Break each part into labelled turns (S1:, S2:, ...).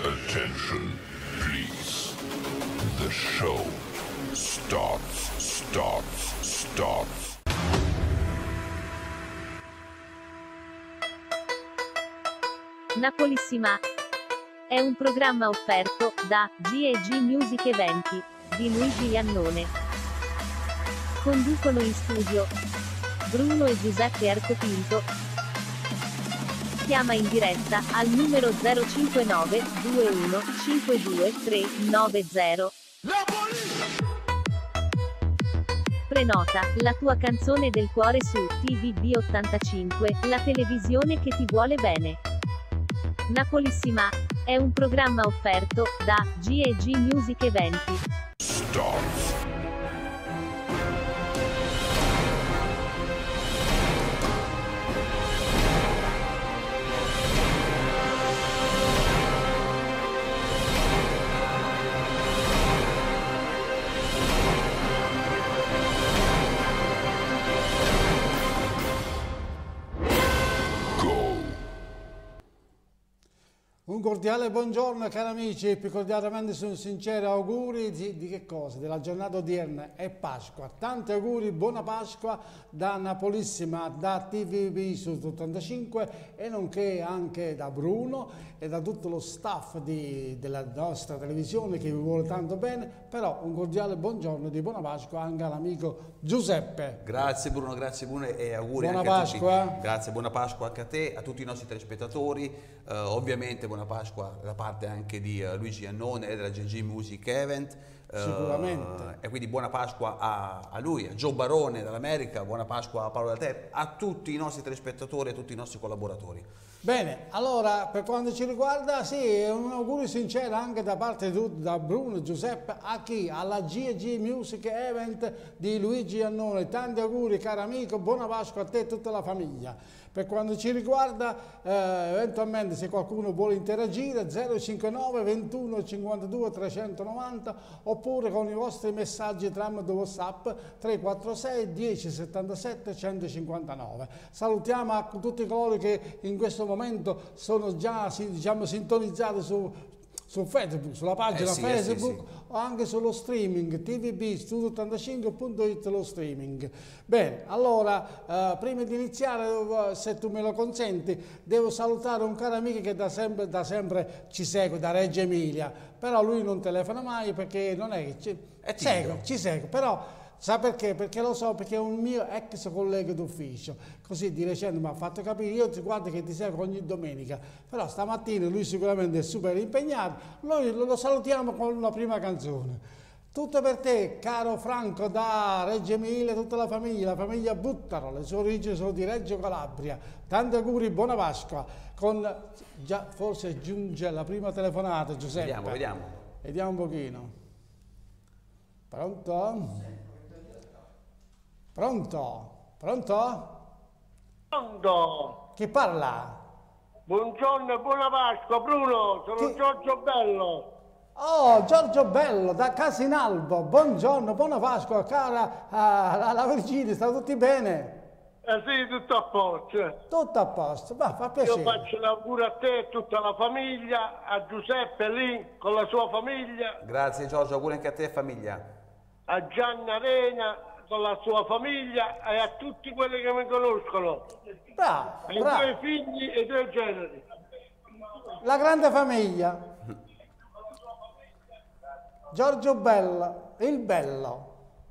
S1: Attention, please. The show starts.
S2: Napolissima è un programma offerto da G&G Music Eventi di Luigi Iannone. Conducono in studio Bruno e Giuseppe Arcopinto. Chiama in diretta al numero 059 21 52 390. Prenota la tua canzone del cuore su TVB 85, la televisione che ti vuole bene. Napolissima è un programma offerto da G&G Music Eventi.
S1: Starts.
S3: Un cordiale buongiorno cari amici, più cordialmente sono sinceri auguri di che cosa? Della giornata odierna è Pasqua. Tanti auguri, buona Pasqua da Napolissima, da TVB su 85 e nonché anche da Bruno e da tutto lo staff della nostra televisione che vi vuole tanto bene, però un cordiale buongiorno di buona Pasqua anche all'amico Giuseppe.
S4: Grazie Bruno e auguri
S3: buona
S4: anche
S3: Pasqua.
S4: A tutti. Grazie, buona Pasqua anche a te, a tutti i nostri telespettatori. Ovviamente buona Pasqua da parte anche di Luigi Iannone e della G&G Music Event.
S3: Sicuramente.
S4: E quindi buona Pasqua a lui, a Gio Barone dall'America, buona Pasqua a Paolo da te, a tutti i nostri telespettatori e a tutti i nostri collaboratori.
S3: Bene, allora per quanto ci riguarda, sì, un augurio sincero anche da parte da Bruno e Giuseppe a chi? Alla G&G Music Event di Luigi Iannone. Tanti auguri caro amico, buona Pasqua a te e tutta la famiglia. Per quanto ci riguarda, eventualmente se qualcuno vuole interagire, 059 21 52 390 oppure con i vostri messaggi tramite WhatsApp 346 10 77 159. Salutiamo a tutti coloro che in questo momento sono già sintonizzati su Facebook, sulla pagina Facebook o anche sullo streaming tvbstudio85.it lo streaming. Bene, allora prima di iniziare, se tu me lo consenti, devo salutare un caro amico che da sempre ci segue, da Reggio Emilia, però lui non telefona mai perché non è che ci segue, però sa perché? Perché lo so, perché è un mio ex collega d'ufficio, così di recente mi ha fatto capire, io ti guardo che ti seguo ogni domenica, però stamattina lui sicuramente è super impegnato, noi lo salutiamo con una prima canzone. Tutto per te, caro Franco da Reggio Emilia, tutta la famiglia Buttaro, le sue origini sono di Reggio Calabria, tanti auguri, buona Pasqua, già forse giunge la prima telefonata Giuseppe. Vediamo un pochino. Pronto? Pronto? Chi parla?
S5: Buongiorno e buona Pasqua, Bruno, sono Giorgio Bello.
S3: Oh, Giorgio Bello, da Casinalbo, buongiorno, buona Pasqua, cara la Virginia, sta tutti bene?
S5: Sì, tutto a posto.
S3: Tutto a posto, va, fa piacere.
S5: Io faccio l'augurio a te e tutta la famiglia, a Giuseppe lì con la sua famiglia.
S4: Grazie Giorgio, auguri anche a te e famiglia.
S5: A Gianna Arena con la sua famiglia e a tutti quelli che mi conoscono.
S3: Bravo.
S5: Ai tuoi figli e ai tuoi generi.
S3: La grande famiglia. Giorgio Bello, il bello.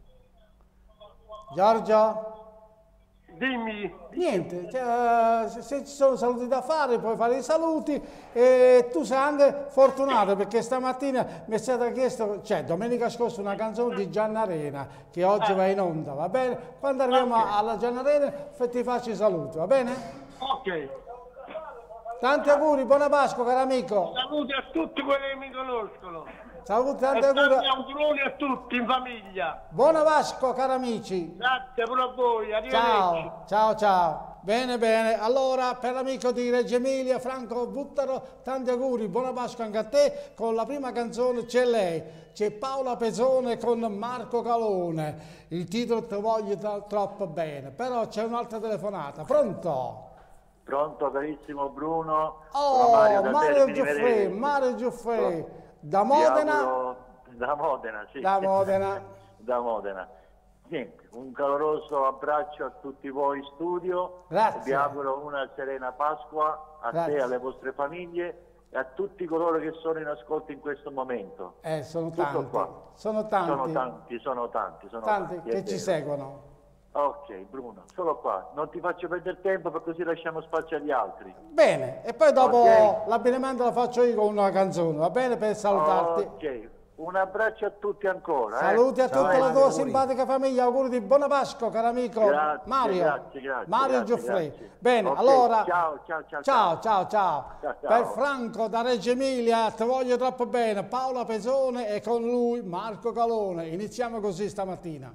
S3: Giorgio?
S5: Dimmi.
S3: Niente, se ci sono saluti da fare puoi fare i saluti e tu sei anche fortunato perché stamattina mi è stata chiesto, domenica scorsa una canzone di Gianna Arena che oggi va in onda, va bene? Quando arriviamo alla Gianna Arena ti faccio i saluti, va bene?
S5: Ok.
S3: Tanti auguri, buona Pasqua caro amico.
S5: Saluti a tutti quelli che mi conoscono.
S3: Saluti, tanti
S5: auguri a tutti in famiglia.
S3: Buona Pasqua cari amici.
S5: Grazie pure a voi, arrivederci.
S3: Ciao. Bene, allora per l'amico di Reggio Emilia, Franco Buttaro, tanti auguri, buona Pasqua anche a te. Con la prima canzone c'è lei, c'è Paola Pezzone con Marco Calone. Il titolo Te voglio troppo bene, però c'è un'altra telefonata. Pronto?
S6: Pronto, carissimo Bruno?
S3: Oh,
S6: Sono
S3: Mario
S6: Termini
S3: Giuffre,
S6: Imerese.
S3: Mario Giuffre, da
S6: Vi
S3: Modena?
S6: auguro- Da Modena, sì.
S3: Da Modena.
S6: Da Modena. Niente, un caloroso abbraccio a tutti voi in studio.
S3: Grazie.
S6: Vi auguro una serena Pasqua a
S3: Grazie.
S6: te, alle vostre famiglie e a tutti coloro che sono in ascolto in questo momento.
S3: Sono
S6: Tutto
S3: tanti,
S6: qua.
S3: sono tanti,
S6: Sono tanti
S3: tanti
S6: è
S3: che ci
S6: vero.
S3: seguono.
S6: Ok, Bruno, solo qua. Non ti faccio perdere tempo per così lasciamo spazio agli altri.
S3: Bene, e poi dopo
S6: Ok.
S3: l'abbinamento lo faccio io con una canzone, va bene, per salutarti?
S6: Ok, un abbraccio a tutti ancora.
S3: Saluti a
S4: Ciao,
S3: tutta la
S4: Mario,
S3: tua
S4: auguri.
S3: simpatica famiglia, auguri di buona Pasqua, caro amico
S6: Grazie,
S3: Mario.
S6: grazie,
S3: Mario
S6: grazie,
S3: Giuffre.
S6: grazie.
S3: Bene,
S6: Ok,
S3: allora
S6: ciao.
S3: ciao, ciao.
S6: Ciao, ciao.
S3: Per Franco da Reggio Emilia, ti voglio troppo bene, Paola Pesone e con lui Marco Calone. Iniziamo così stamattina.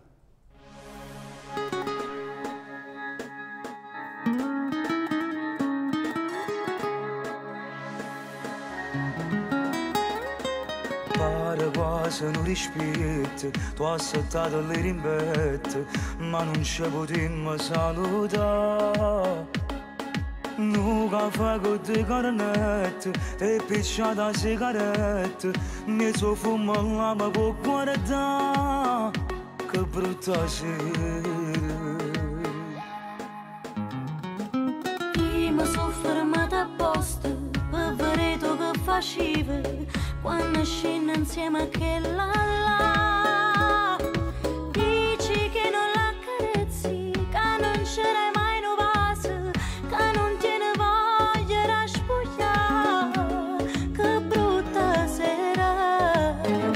S7: Pare quasi non rispetto, tu hai aspettato le rimbette, ma non ci potremmo salutare. Nu caffè con dei cornetti, te picciata a sigarette, mi so fumo la ma può guardare, che brutta sera.
S8: Io mi sono fermata apposta per vedere tu che facevi quando scendo insieme a quella là. Dici che non l'accarezzi, che non c'era mai un vaso, che non tiene voglia di spogliare, che brutta sera.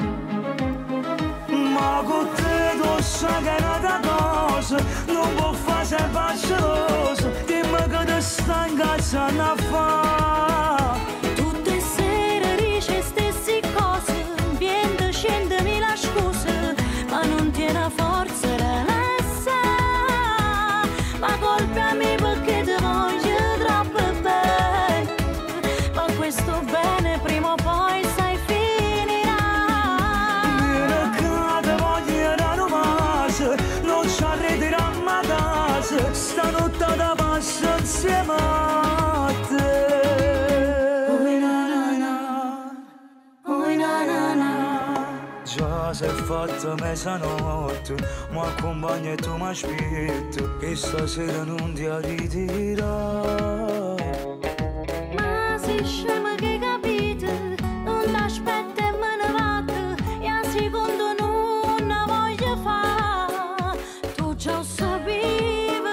S7: Ma con te tu sai che è una cosa, non può fare sempre asceroso, dimmi che ti sta in casa a fare.
S8: Tutte sere dici stessi cose, viene scendemi la scusa, ma non tiene forza da lasciare. Ma colpami perché ti voglio troppo bene, ma questo bene prima o poi sai finirà.
S7: Vieni che ti voglio dare un bacio, non ci arreterà mai casa, stanotte ti passo insieme a te.
S8: Oi na na na, oi na na na.
S7: Già sei fatta mezzanotte, mi accompagni e tu mi aspetti, che stasera non ti ritirare.
S8: Ma sei scema che capite, non t'aspetta e me ne vado, e a secondo non la voglio fare, tu già sapevi.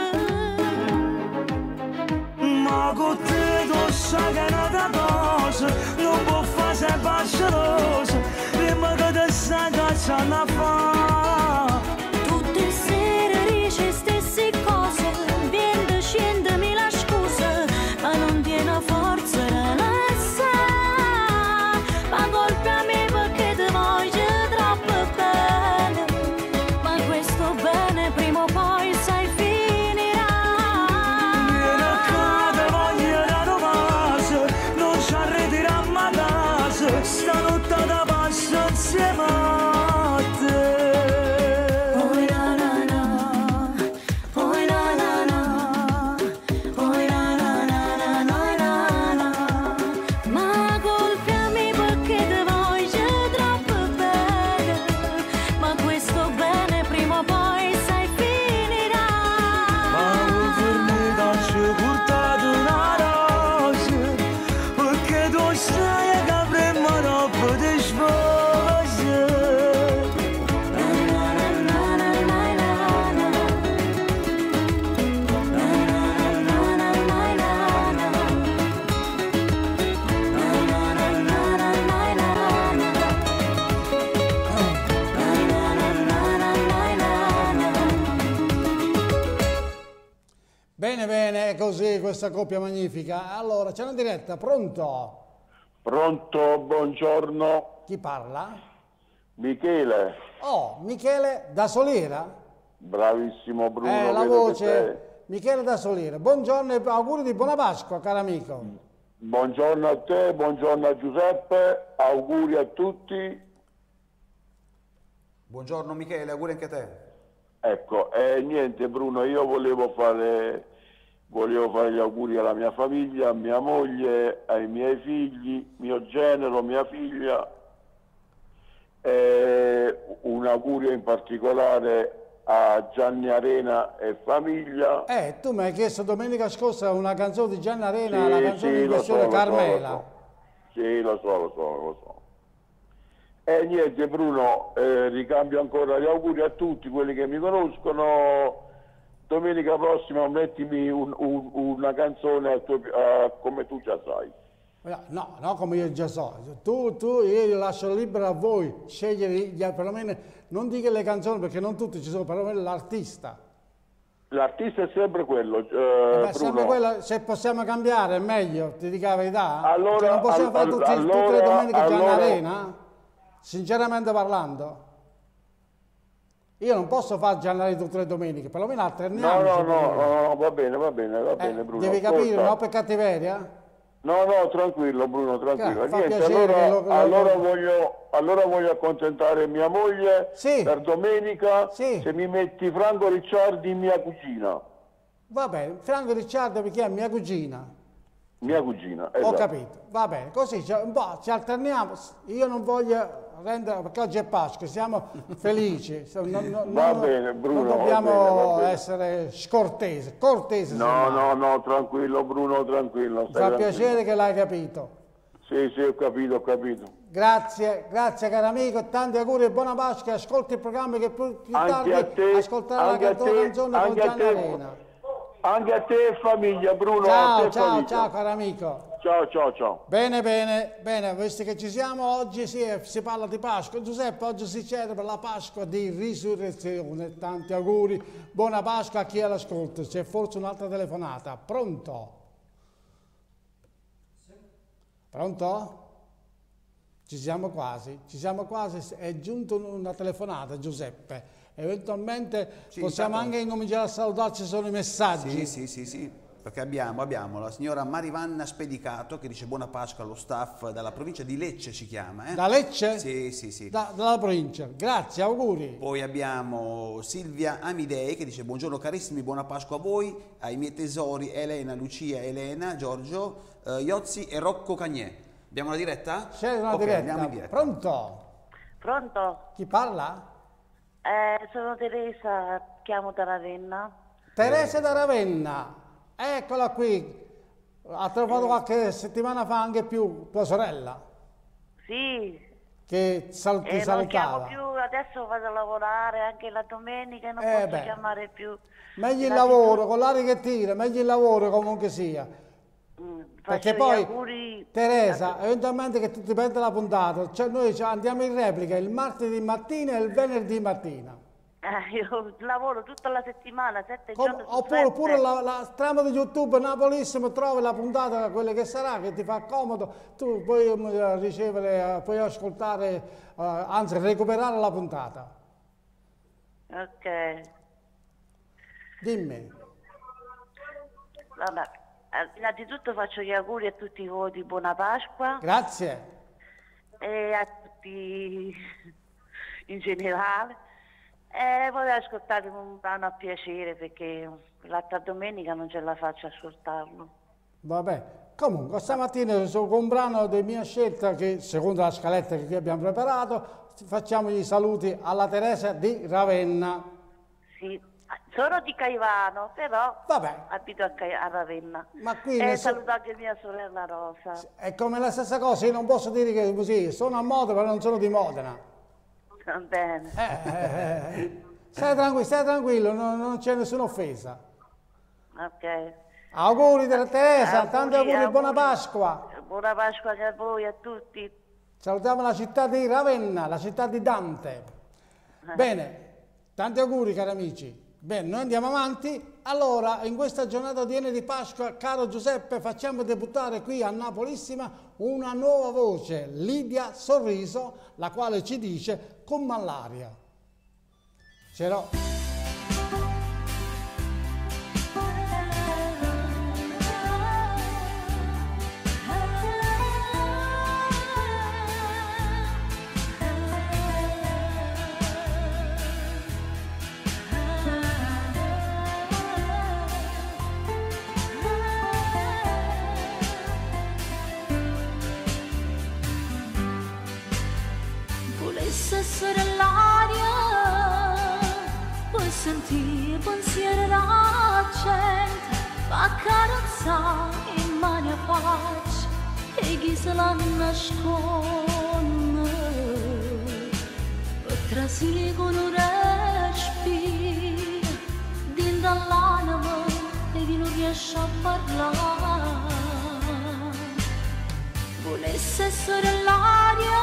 S7: Ma con te tu sai che è una cosa, non può fare sempre asceroso, prima che ti stai in casa a fare.
S8: Tutte sere dici stessi cose, viene scendemi la scusa, ma non tiene forza da lasciare. Ma colpami perché ti voglio troppo bene, ma questo bene prima o poi sai finirà.
S7: Vieni che ti voglio dare un bacio, non ci arreterà mai casa, stanotte ti passo insieme a te.
S8: Oi na na na, oi na na na, oi na na na na na na. Ma colpimi perché ti voglio troppo bene, ma questo bene prima o poi sai finirà.
S7: Ma un'infermità ci ha portato una rosa, perché tu sai che avremmo troppo di sfoggio.
S8: Na na na na na na na. Na na na na na na na. Na na na na na na na. Na na na na na na.
S3: Bene, bene, è così questa coppia magnifica. Allora, c'è una diretta, pronto?
S5: Pronto, buongiorno,
S3: Chi parla?
S5: Michele.
S3: Oh, Michele da Solera?
S5: Bravissimo Bruno.
S3: La
S5: vedo che
S3: voce, Michele da Solera. Buongiorno e auguri di buona Pasqua, caro amico.
S5: sei- Buongiorno a te, buongiorno a Giuseppe, auguri a tutti.
S4: Buongiorno Michele, auguri anche a te.
S5: Ecco, niente Bruno, io volevo
S9: volevo fare gli auguri alla mia famiglia, a mia moglie, ai miei figli, mio genero, mia figlia. Un augurio in particolare a Gianni Arena e famiglia.
S3: Tu mi hai chiesto domenica scorsa una canzone di Gianni Arena,
S9: Sì,
S3: la canzone
S9: sì,
S3: di questione Carmela.
S9: Sì, lo so. E niente Bruno, ricambio ancora gli auguri a tutti quelli che mi conoscono. Domenica prossima mettimi una canzone come tu già sai.
S3: No, come io già so. Io lascio libero a voi scegliere, perlomeno, non dica le canzoni perché non tutti ci sono, perlomeno l'artista.
S9: L'artista è sempre quello,
S3: sempre quello, se possiamo cambiare è meglio, ti dico la verità.
S9: Allora,
S3: cioè, non possiamo fare tutte le domeniche Gianni Arena? Sinceramente parlando. Io non posso fare Gianni Arena tutte le domeniche, perlomeno alterniamo.
S9: No, va bene Bruno.
S3: Devi capire, no per cattiveria?
S9: No, tranquillo Bruno, tranquillo. Niente, allora voglio accontentare mia moglie per domenica, se mi metti Franco Ricciardi, mia cugina.
S3: Va bene, Franco Ricciardi mi chiama mia cugina.
S9: Mia cugina, esatto.
S3: Ho capito, va bene, così un po' ci alterniamo. Io non voglio rendere, perché oggi è Pasqua, siamo felici.
S9: Va bene Bruno.
S3: Non dobbiamo essere cortesi.
S9: No, tranquillo Bruno, tranquillo.
S3: Mi fa piacere che l'hai capito.
S9: Sì, ho capito.
S3: Grazie caro amico, tanti auguri e buona Pasqua. Ascolti il programma che più tardi ascolterai la tua canzone con Gianni Arena.
S9: Anche a te e famiglia Bruno.
S3: Ciao caro amico.
S9: Ciao.
S3: Bene, visto che ci siamo, oggi si parla di Pasqua. Giuseppe, oggi si celebra la Pasqua di Risurrezione. Tanti auguri, buona Pasqua a chi è all'ascolto. C'è forse un'altra telefonata. Pronto? Ci siamo quasi, è giunta una telefonata Giuseppe. Eventualmente possiamo anche incominciare a salutarci, sono i messaggi.
S4: Sì, perché abbiamo la signora Marivanna Spedicato che dice buona Pasqua allo staff dalla provincia di Lecce, si chiama.
S3: Da Lecce?
S4: Sì.
S3: Dalla provincia, grazie, auguri.
S4: Poi abbiamo Silvia Amidei che dice buongiorno carissimi, buona Pasqua a voi, ai miei tesori Elena, Lucia, Elena, Giorgio, Iozzi e Rocco Cagnè. Abbiamo una diretta?
S3: C'è una diretta. Andiamo in diretta. Pronto? Chi parla?
S10: Sono Teresa, chiamo da Ravenna.
S3: Teresa da Ravenna, eccola qui. Ha trovato qualche settimana fa anche più tua sorella?
S10: Sì.
S3: Che ti salutava.
S10: Non chiamo più, adesso vado a lavorare anche la domenica e non posso chiamare più.
S3: Meglio il lavoro, con l'aria che tira, meglio il lavoro comunque sia. Perché poi Teresa, eventualmente che tu ti perdi la puntata, cioè noi andiamo in replica il martedì mattina e il venerdì mattina.
S10: Io lavoro tutta la settimana, 7 giorni su 7.
S3: Oppure la trama di YouTube Napolissimo, trovi la puntata, quella che sarà, che ti fa comodo, tu puoi ricevere, puoi ascoltare, anzi recuperare la puntata.
S10: Ok.
S3: Dimmi.
S10: Vabbè. Innanzitutto faccio gli auguri a tutti voi di buona Pasqua.
S3: Grazie.
S10: E a tutti in generale. E vorrei ascoltare un brano a piacere perché l'altra domenica non ce la faccio ascoltarlo.
S3: Vabbè, comunque stamattina con un brano di mia scelta che secondo la scaletta che qui abbiamo preparato facciamo gli saluti alla Teresa di Ravenna.
S10: Sì. Sono di Caivano, però abito a Ravenna.
S3: Ma qui
S10: saluto anche mia sorella Rosa.
S3: È come la stessa cosa, io non posso dire che così, sono a Modena, però non sono di Modena.
S10: Va bene.
S3: Stai tranquillo, non c'è nessuna offesa.
S10: Ok.
S3: Auguri della Teresa, tanti auguri, buona Pasqua.
S10: Buona Pasqua a voi, a tutti.
S3: Salutiamo la città di Ravenna, la città di Dante. Bene, tanti auguri cari amici. Bene, noi andiamo avanti. Allora, in questa giornata piena di Pasqua, caro Giuseppe, facciamo debuttare qui a Napolissima una nuova voce, Lidia Sorriso, la quale ci dice con malaria. Ce l'ho.
S8: Volesse essere l'aria, puoi sentire i pensieri della gente, va carozzare in mani a pace e chi se la nasconde, per con un respiro, dentro all'anima e chi non riesce a parlare. Volesse essere l'aria,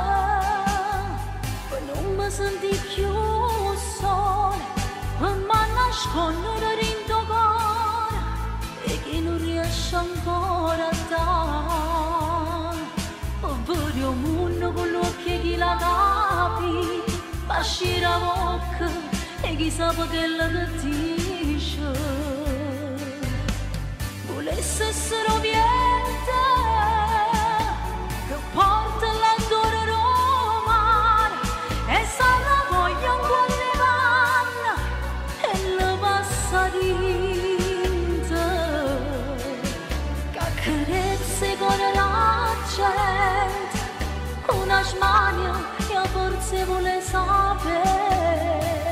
S8: poi non mi senti più sola, ma nascondere in tuo cuore e che non riesce ancora a dare. Oppure un mondo con l'occhio che la capi, pasci la bocca e chi sa che la dice. Volesse essere niente, porta la dore romana e sarà voglia un buon levanna e la passa dinta che accarezze con la gente una smania che a forse vuole sapere.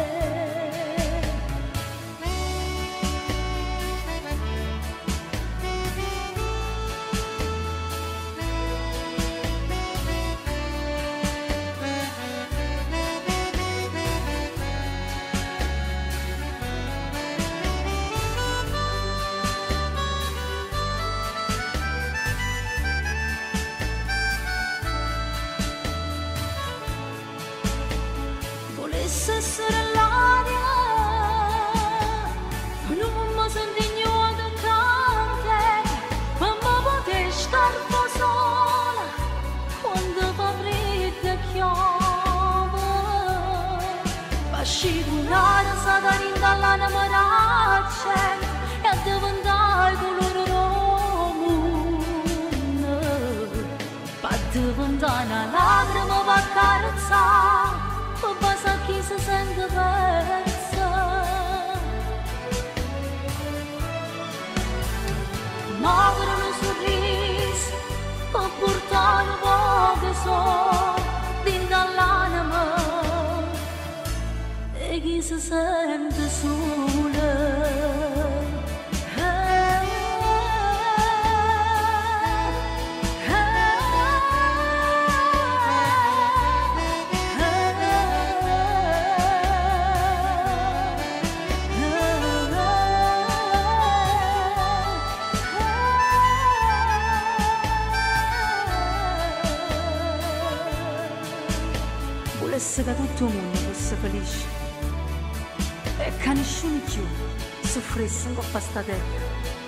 S8: Volesse essere l'aria, non mi senti ignoto cante, ma mi potevi star sola quando fa freddo e chiama. Ma scivolare stata rinda maraccia e a diventare colore romano, per diventare una lacrima per carezzare. Basta chi si sente persa, muovere un sorriso per portare un po' di sole dentro all'anima e chi si sente sola. Volesse che tutto il mondo fosse felice e che nessuno più soffrisse in coppa sta terra.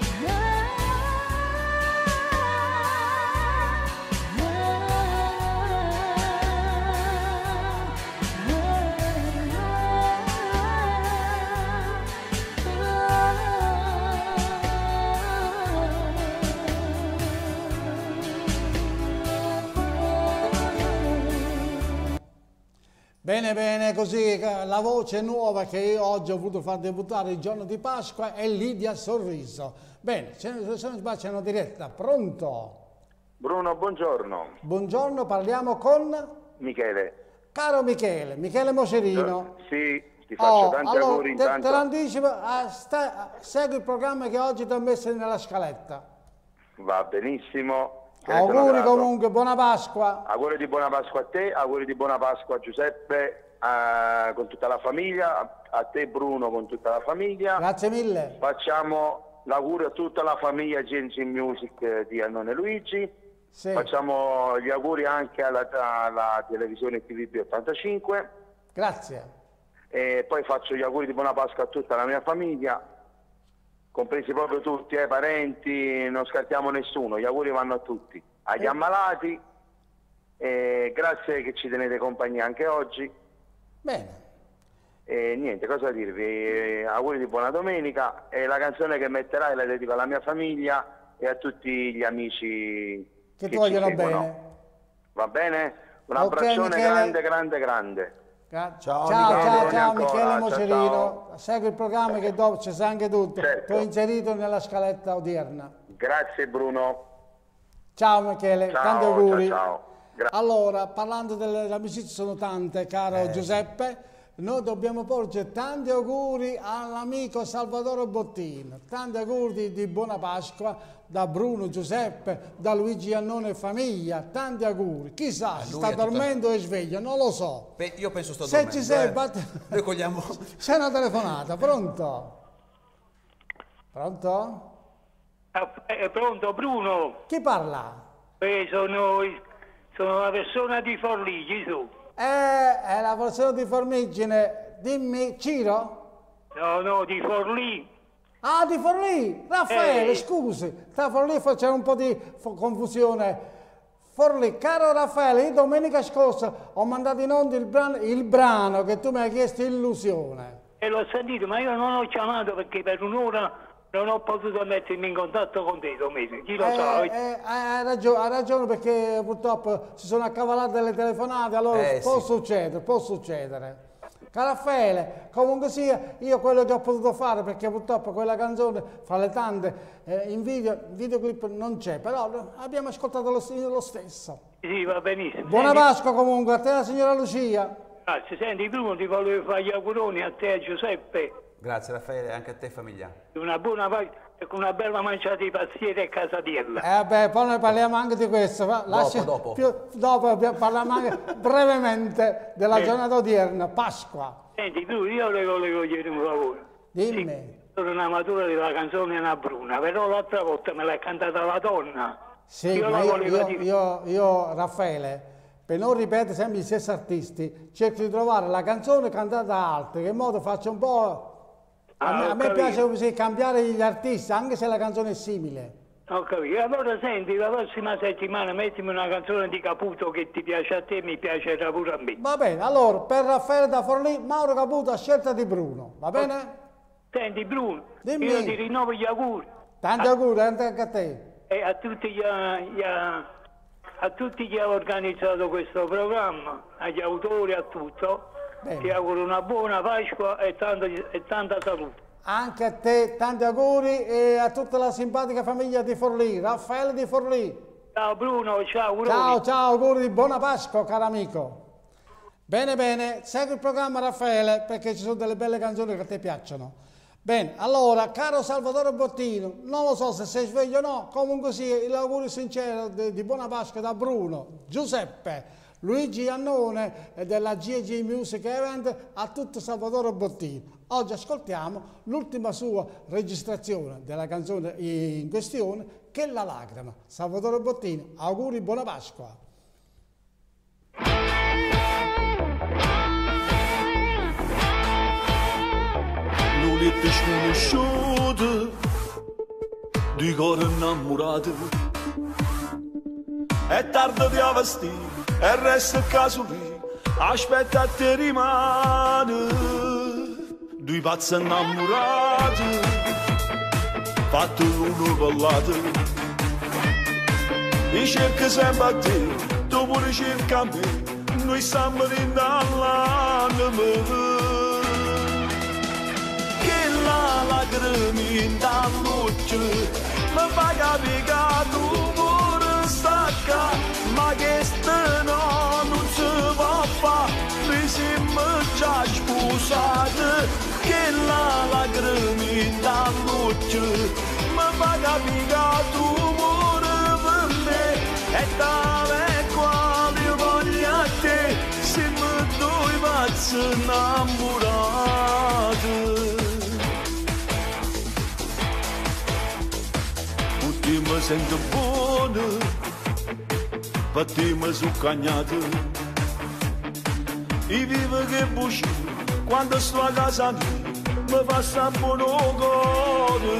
S3: Bene, bene, così la voce nuova che io oggi ho voluto far debuttare il giorno di Pasqua è Lidia Sorriso. Bene, se non sbaglio c'è una diretta, pronto?
S11: Bruno, buongiorno.
S3: Buongiorno, parliamo con?
S11: Michele.
S3: Caro Michele, Michele Moserino.
S11: Sì, ti faccio tanti auguri intanto.
S3: Te l'anticipo, segui il programma che oggi ti ho messo nella scaletta.
S11: Va benissimo.
S3: Auguri comunque, buona Pasqua.
S11: Auguri di buona Pasqua a te, auguri di buona Pasqua a Giuseppe, con tutta la famiglia, a te Bruno con tutta la famiglia.
S3: Grazie mille.
S11: Facciamo l'augurio a tutta la famiglia GNG Music di Annone Luigi.
S3: Sì.
S11: Facciamo gli auguri anche alla televisione TVB 85.
S3: Grazie.
S11: E poi faccio gli auguri di buona Pasqua a tutta la mia famiglia, compresi proprio tutti, parenti, non scartiamo nessuno, gli auguri vanno a tutti, agli ammalati, grazie che ci tenete compagnia anche oggi.
S3: Bene.
S11: E niente, cosa dirvi, auguri di buona domenica e la canzone che metterai la dedico alla mia famiglia e a tutti gli amici
S3: che ti vogliono bene.
S11: Va bene? Un abbraccione grande, grande, grande.
S3: Ciao Michele Moserino, segui il programma che dopo ci sa anche tutto,
S11: certo.
S3: Ti ho inserito nella scaletta odierna.
S11: Grazie Bruno.
S3: Ciao Michele, tanti auguri.
S11: Ciao.
S3: Allora, parlando delle amicizie sono tante, caro Giuseppe, noi dobbiamo porgere tanti auguri all'amico Salvatore Bottino, tanti auguri di buona Pasqua da Bruno, Giuseppe, da Luigi Iannone e famiglia, tanti auguri. Chissà, se sta dormendo o è sveglio, non lo so.
S4: Io penso sto
S3: Se
S4: dormendo.
S3: ci sei,
S4: Noi cogliamo...
S3: c'è una telefonata, pronto? Pronto?
S12: Pronto, Bruno?
S3: Chi parla?
S12: Sono una persona di Forlì, chi tu?
S3: È la persona di Formigine, dimmi, Ciro?
S12: No, di Forlì.
S3: Ah, di Forlì! Raffaele, scusi, tra Forlì c'è un po' di confusione. Forlì, caro Raffaele, io domenica scorsa ho mandato in onda il brano che tu mi hai chiesto, Illusione.
S12: L'ho sentito, ma io non ho chiamato perché per un'ora non ho potuto mettermi in contatto con te, domenica. Chi lo sa?
S3: Ha ragione perché purtroppo si sono accavallate delle telefonate, allora può succedere. Caro Raffaele, comunque sia, io quello che ho potuto fare, perché purtroppo quella canzone, fra le tante, in videoclip non c'è, però abbiamo ascoltato lo stesso.
S12: Sì, va benissimo.
S3: Buona Pasqua comunque, a te la signora Lucia.
S12: Grazie, senti Bruno, ti volevo fare gli auguroni a te e a Giuseppe.
S4: Grazie Raffaele, anche a te famiglia.
S12: Una buona con una bella mangiata di pastiere e casatiella.
S3: Vabbè, poi noi parliamo anche di questo.
S4: Dopo.
S3: Dopo parliamo anche brevemente della giornata odierna, Pasqua.
S12: Senti, tu, io le volevo chiedere un favore.
S3: Dimmi.
S12: Sì, sono un amatore della canzone Anna Bruna, però l'altra volta me l'ha cantata la donna.
S3: Sì, io, Raffaele, per non ripetere sempre gli stessi artisti, cerco di trovare la canzone cantata da altri, che in modo faccio un po'... A me piace così cambiare gli artisti, anche se la canzone è simile.
S12: Ho capito. Allora senti, la prossima settimana mettimi una canzone di Caputo che ti piace a te e mi piacerà pure a me.
S3: Va bene, allora per Raffaele da Forlì, Mauro Caputo a scelta di Bruno, va bene?
S12: Senti Bruno,
S3: dimmi.
S12: Io ti rinnovo gli auguri.
S3: Tanti auguri anche a te.
S12: E a tutti chi hanno organizzato questo programma, agli autori, a tutto. Bene. Ti auguro una buona Pasqua e tanta salute.
S3: Anche a te, tanti auguri e a tutta la simpatica famiglia di Forlì, Raffaele di Forlì.
S12: Ciao Bruno, ciao auguri.
S3: Ciao, auguri di buona Pasqua, caro amico. Bene, segui il programma Raffaele perché ci sono delle belle canzoni che a te piacciono. Bene, allora, caro Salvatore Bottino, non lo so se sei sveglio o no, comunque sia, l'augurio sincero di buona Pasqua da Bruno, Giuseppe, Luigi Iannone della GG Music Event a tutto Salvatore Bottino. Oggi ascoltiamo l'ultima sua registrazione della canzone in questione, che è La Lacrima. Salvatore Bottino, auguri, buona Pasqua.
S7: Non è più sconosciuto, di cuore innamorato, è tardi di avvestire. E resta a caso lì, aspetta a te rimane. Due pazzi innamorati, fatto l'uno per l'altro. Io cerco sempre a te, tu pure cerca a me, noi stiamo all'anima. Che la lacrima dall'occhio mi fa capire che tu pure stacca. Ma che no, non si può fare, noi siamo già sposati, che la lacrima dall'occhio mi fa capire che tu muori per me, e tale quale voglio a te, siamo due pazzi innamorati. Tutti mi sento buono, battiamo su cagnate, i vivo che busci quando sto a casa mia mi fa sta buono cuore.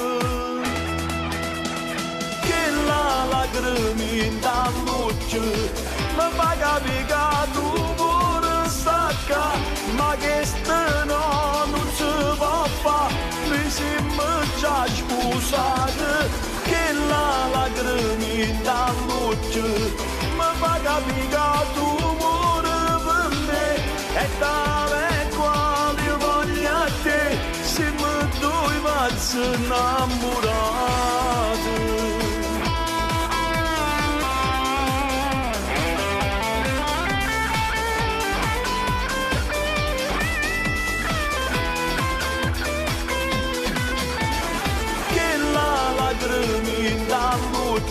S7: Che la lacrima dall'occhio mi fa capire che tu pure stacca, ma che no, non si può fare, noi siamo già sposati. Che la lacrima dall'occhio mi fa capire che tu muori per me, e tale quale voglio a te, siamo due pazzi innamorati.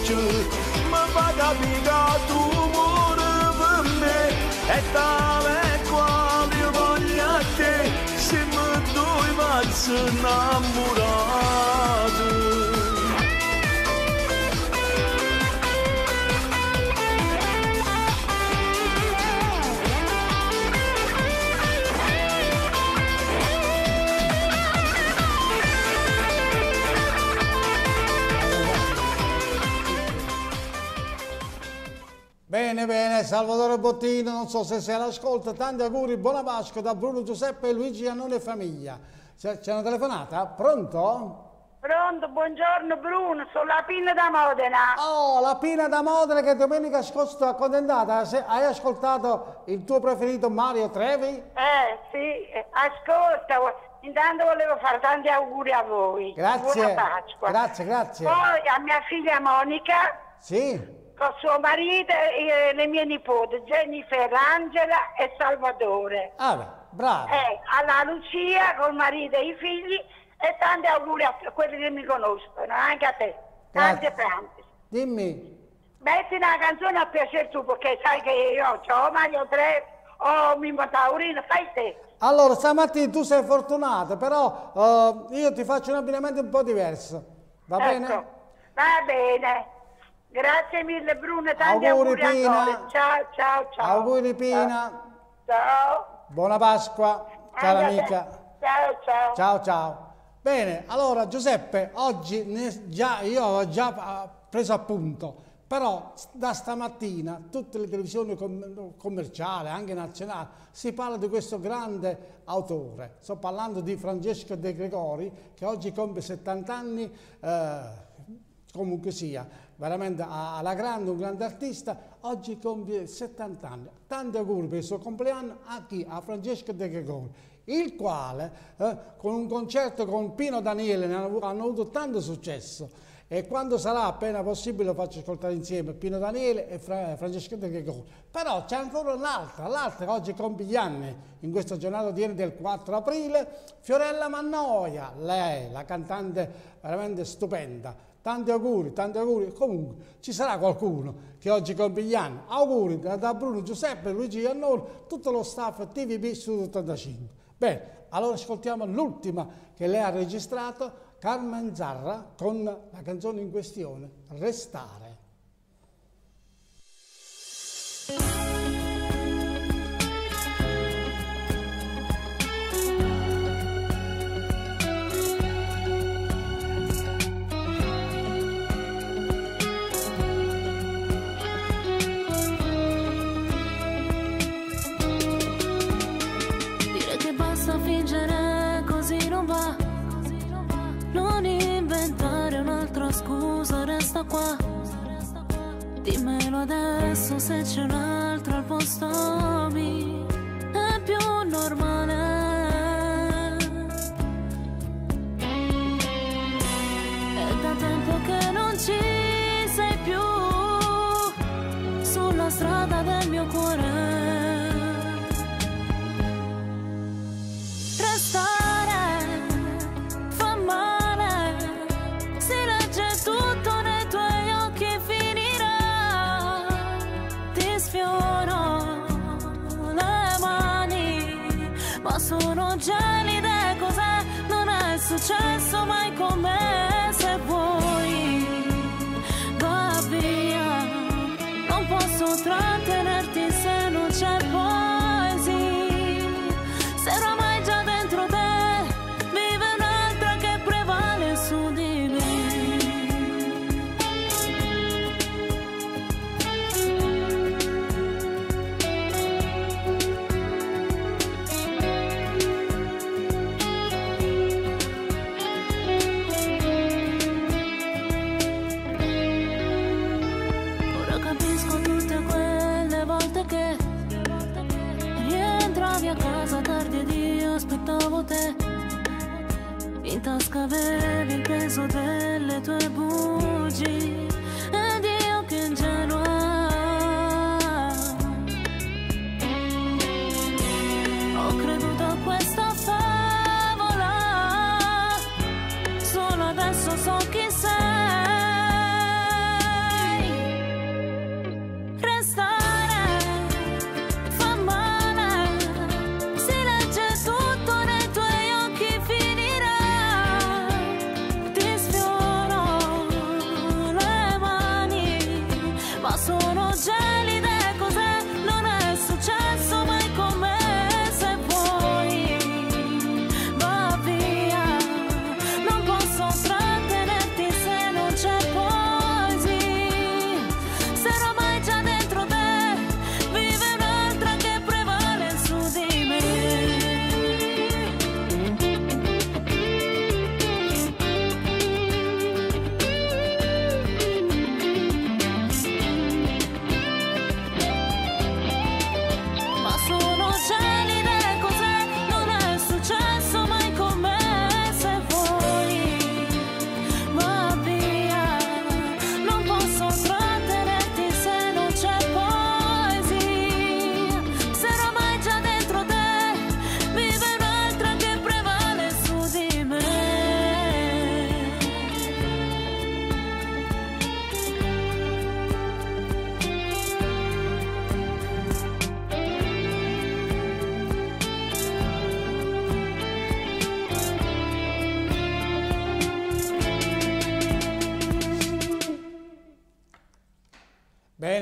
S7: occhi, mi fa capire che tu muori per me, e tale quale voglio a te, siamo due pazzi innamorati.
S3: Bene, bene, Salvatore Bottino, non so se sei all'ascolto, tanti auguri, buona Pasqua da Bruno Giuseppe e Luigi Iannone e famiglia. C'è una telefonata? Pronto?
S13: Pronto, buongiorno Bruno, sono la Pina da Modena.
S3: Oh, la Pina da Modena che domenica scorsa accontentata. Hai ascoltato il tuo preferito Mario Trevi?
S13: Sì, ascolta, intanto volevo fare tanti auguri a voi.
S3: Grazie.
S13: Buona Pasqua.
S3: Grazie, grazie.
S13: Poi a mia figlia Monica.
S3: Sì.
S13: Con suo marito e le mie nipoti, Jennifer, Angela e Salvatore.
S3: Ah, beh, bravo.
S13: Alla Lucia col marito e i figli e tanti auguri a quelli che mi conoscono, anche a te. Tanti.
S3: Dimmi.
S13: Metti una canzone a piacere tu, perché sai che io ho Mario Trevi, ho Mimmo Taurino, fai te.
S3: Allora, stamattina tu sei fortunato, però io ti faccio un abbinamento un po' diverso. Va bene?
S13: Va bene. Grazie mille Bruno, tanti auguri ancora. Ciao, ciao, ciao.
S3: Auguri Pina.
S13: Ciao.
S3: Buona Pasqua, cara amica.
S13: Ciao, ciao.
S3: Ciao, ciao. Bene, allora Giuseppe, oggi io ho già preso appunto, però da stamattina tutte le televisioni commerciali, anche nazionali, si parla di questo grande autore. Sto parlando di Francesco De Gregori, che oggi compie 70 anni, comunque sia, veramente alla grande, un grande artista, oggi compie 70 anni. Tanti auguri per il suo compleanno a chi? A Francesco De Gregori, il quale con un concerto con Pino Daniele hanno avuto tanto successo, e quando sarà appena possibile lo faccio ascoltare insieme Pino Daniele e Francesco De Gregori. Però c'è ancora l'altra che oggi compie gli anni, in questa giornata di ieri del 4 aprile, Fiorella Mannoia, lei, la cantante veramente stupenda. Tanti auguri, comunque ci sarà qualcuno che oggi compie gli anni. Auguri da Bruno Giuseppe, Luigi Iannone, tutto lo staff TVB Studio 85. Bene, allora ascoltiamo l'ultima che lei ha registrato, Carmen Zarra, con la canzone in questione, Restare.
S8: Fingere così non va, non inventare un'altra scusa, resta qua. Dimmelo adesso se c'è un'altra al posto mio, è più normale. È da tempo che non ci sei più sulla strada del mio cuore. Sono gelide, cos'è? Non è successo mai con me. Se vuoi va via, non posso trattenerti se non c'è poesia. Se oramai già dentro te vive un'altra che prevale su di me. Aspettavo te, in tasca avevi il peso delle tue bugie, ed io che ingenua ho creduto a questa favola, solo adesso so chi sei.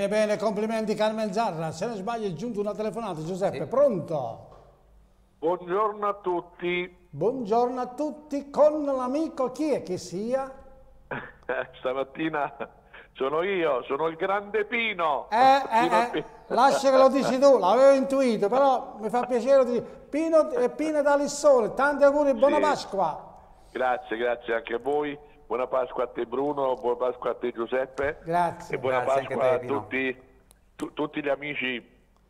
S3: Bene, bene, complimenti Carmen Zarra. Se non sbaglio è giunta una telefonata, Giuseppe,
S14: Sì.
S3: Pronto?
S14: Buongiorno a tutti.
S3: Buongiorno a tutti, con l'amico chi è che sia?
S14: Stamattina sono io, sono il grande Pino.
S3: Lascia che lo dici tu, l'avevo intuito, però mi fa piacere dire Pino e Pino da Lissone, tanti auguri e buona
S14: Sì.
S3: Pasqua.
S14: Grazie, grazie anche a voi. Buona Pasqua a te Bruno, buona Pasqua a te Giuseppe.
S3: Grazie.
S14: E buona Grazie Pasqua anche a a te, Pino. tutti gli amici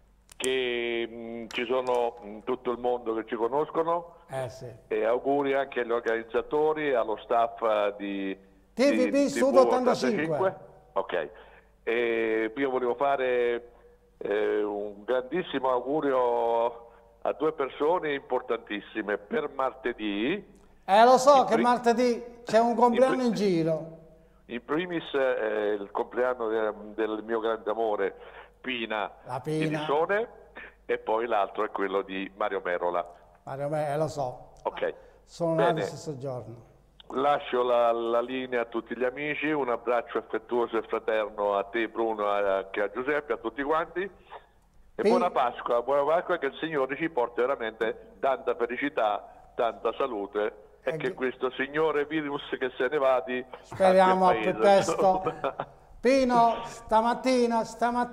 S14: che ci sono in tutto il mondo che ci conoscono.
S3: Sì.
S14: E auguri anche agli organizzatori e allo staff di
S3: TVB Studio 85.
S14: Ok. E io volevo fare un grandissimo augurio a due persone importantissime per martedì.
S3: Lo so che martedì c'è un compleanno in giro.
S14: In primis il compleanno del mio grande amore Pina,
S3: La
S14: di
S3: Pina.
S14: Lissone, e poi l'altro è quello di Mario Merola.
S3: Mario, lo so.
S14: Ok.
S3: Sono nati
S14: Bene.
S3: lo stesso giorno.
S14: Lascio la linea a tutti gli amici, un abbraccio affettuoso e fraterno a te Bruno, anche a Giuseppe, a tutti quanti, e buona Pasqua, che il Signore ci porti veramente tanta felicità, tanta salute e che questo signore virus che se ne vadi
S3: Speriamo
S14: al
S3: più
S14: paese.
S3: presto. Pino, stamattina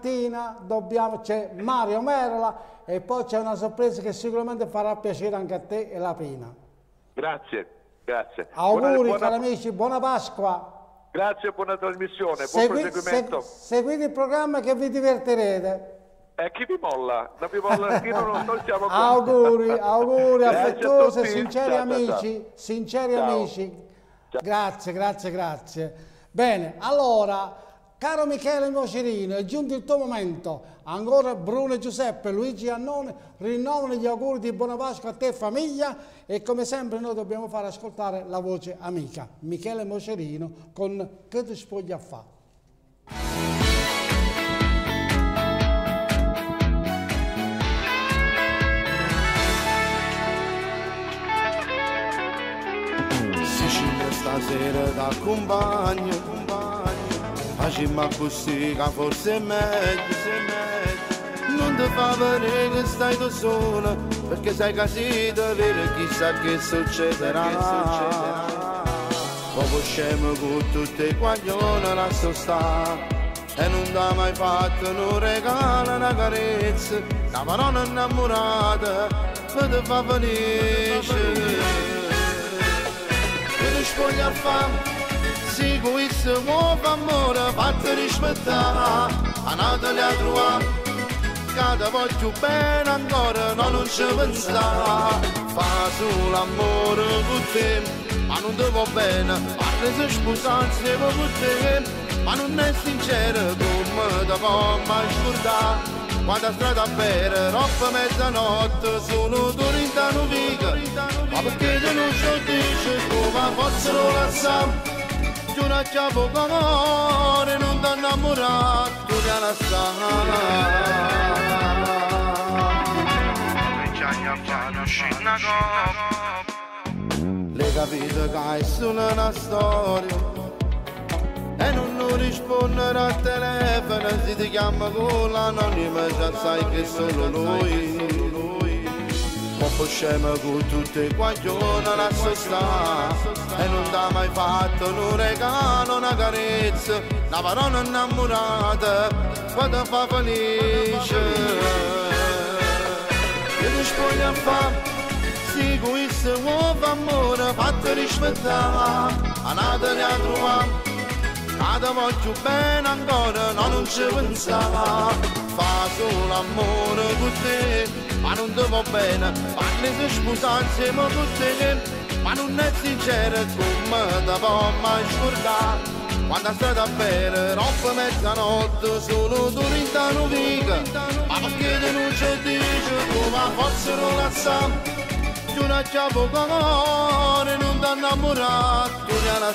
S3: c'è Mario Merola e poi c'è una sorpresa che sicuramente farà piacere anche a te e la Pina.
S14: Grazie, grazie.
S3: Auguri cari amici, buona Pasqua.
S14: Grazie, buona trasmissione, buon proseguimento.
S3: Seguite il programma che vi divertirete.
S14: Chi vi molla? Non vi molla, non siamo qua.
S3: Auguri
S14: Grazie
S3: affettuosi
S14: a
S3: e
S14: tutti.
S3: sinceri
S14: Ciao, ciao,
S3: amici,
S14: ciao.
S3: sinceri
S14: Ciao.
S3: amici. Grazie. Bene, allora, caro Michele Mocerino, è giunto il tuo momento. Ancora Bruno e Giuseppe, Luigi Annone rinnovano gli auguri di buona Pasqua a te e famiglia e come sempre noi dobbiamo far ascoltare la voce amica. Michele Mocerino con Che ti spoglia a fa'.
S15: Stasera t'accompagno, facciamo così che forse è meglio, non ti fa vedere che stai da sola, perché sai che si deve vedere chissà che succederà. Poco scemo con tutte i guaglioni lascio stare, e non ti ha mai fatto un regalo, una carezza, una parola innamorata, che ti fa felice. Spoglia a fame, si questo nuovo amore fatto rispettare, a Natale a trovare, che ti voglio bene ancora, no, non ci pensare, fa solo amore con te, ma non ti va bene, parli se sposare insieme con te, ma non è sincero come ti può mai scordare. Quando a strada a bere, troppa mezzanotte, solo tu rintano viga, ma perché tu non ci dici come fossero la sam, tu non c'è poco amore, non ti innamorato, tu ti la le capite che è solo una storia e non rispondere al telefono, si ti chiama con l'anonimo, già sai che solo lui. Poco scemo con tutte i guaglioni lascia stare, e non ti ha mai fatto un regalo, una carezza, una parola innamorata, che ti fa felice. Che ti spoglia a fare, sì, questo nuovo amore fatto rispettare, a Natale a trovare, ti voglio bene ancora, no, non ci pensare, fa solo amore con te, ma non ti va bene, parli se sposare insieme con te, ma non è sincero come ti può mai scordare. Quando a strada a bere, troppa mezzanotte, solo tu rintano viga, ma perché tu non ci dici come fossero la sam, tu non c'è poco amore, non ti innamorato, tu ti la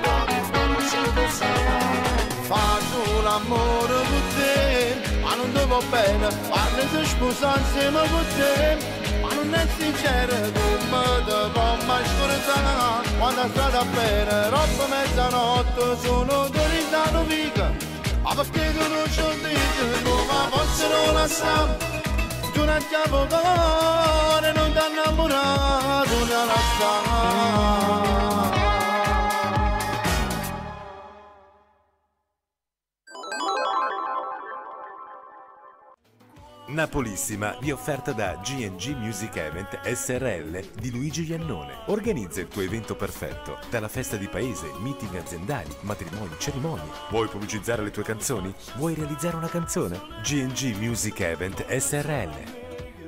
S15: fa solo amore con te, ma non ti va va bene, parli se sposa insieme con te, ma non è sincero, tu mi te puoi mai scordare, quando è stata bene, troppo mezzanotte, sono tornato via, ma perché tu non ci dici, come fossero la stampa, tu non ti avvocare, non ti innamorato nella stampa.
S16: Napolissima vi è offerta da G&G Music Event SRL di Luigi Iannone. Organizza il tuo evento perfetto, dalla festa di paese, meeting aziendali, matrimoni, cerimonie. Vuoi pubblicizzare le tue canzoni? Vuoi realizzare una canzone? G&G Music Event SRL.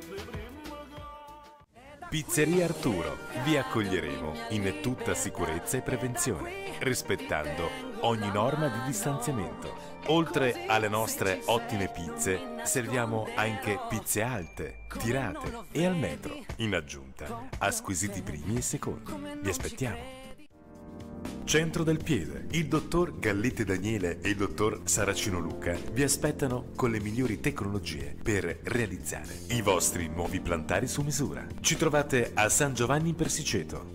S16: Pizzeria Arturo. Vi accoglieremo in tutta sicurezza e prevenzione, rispettando ogni norma di distanziamento. Oltre alle nostre ottime pizze, serviamo anche pizze alte, tirate e al metro. In aggiunta a squisiti primi e secondi. Vi aspettiamo. Centro del Piede. Il dottor Galletti Daniele e il dottor Saracino Luca vi aspettano con le migliori tecnologie per realizzare i vostri nuovi plantari su misura. Ci trovate a San Giovanni in Persiceto.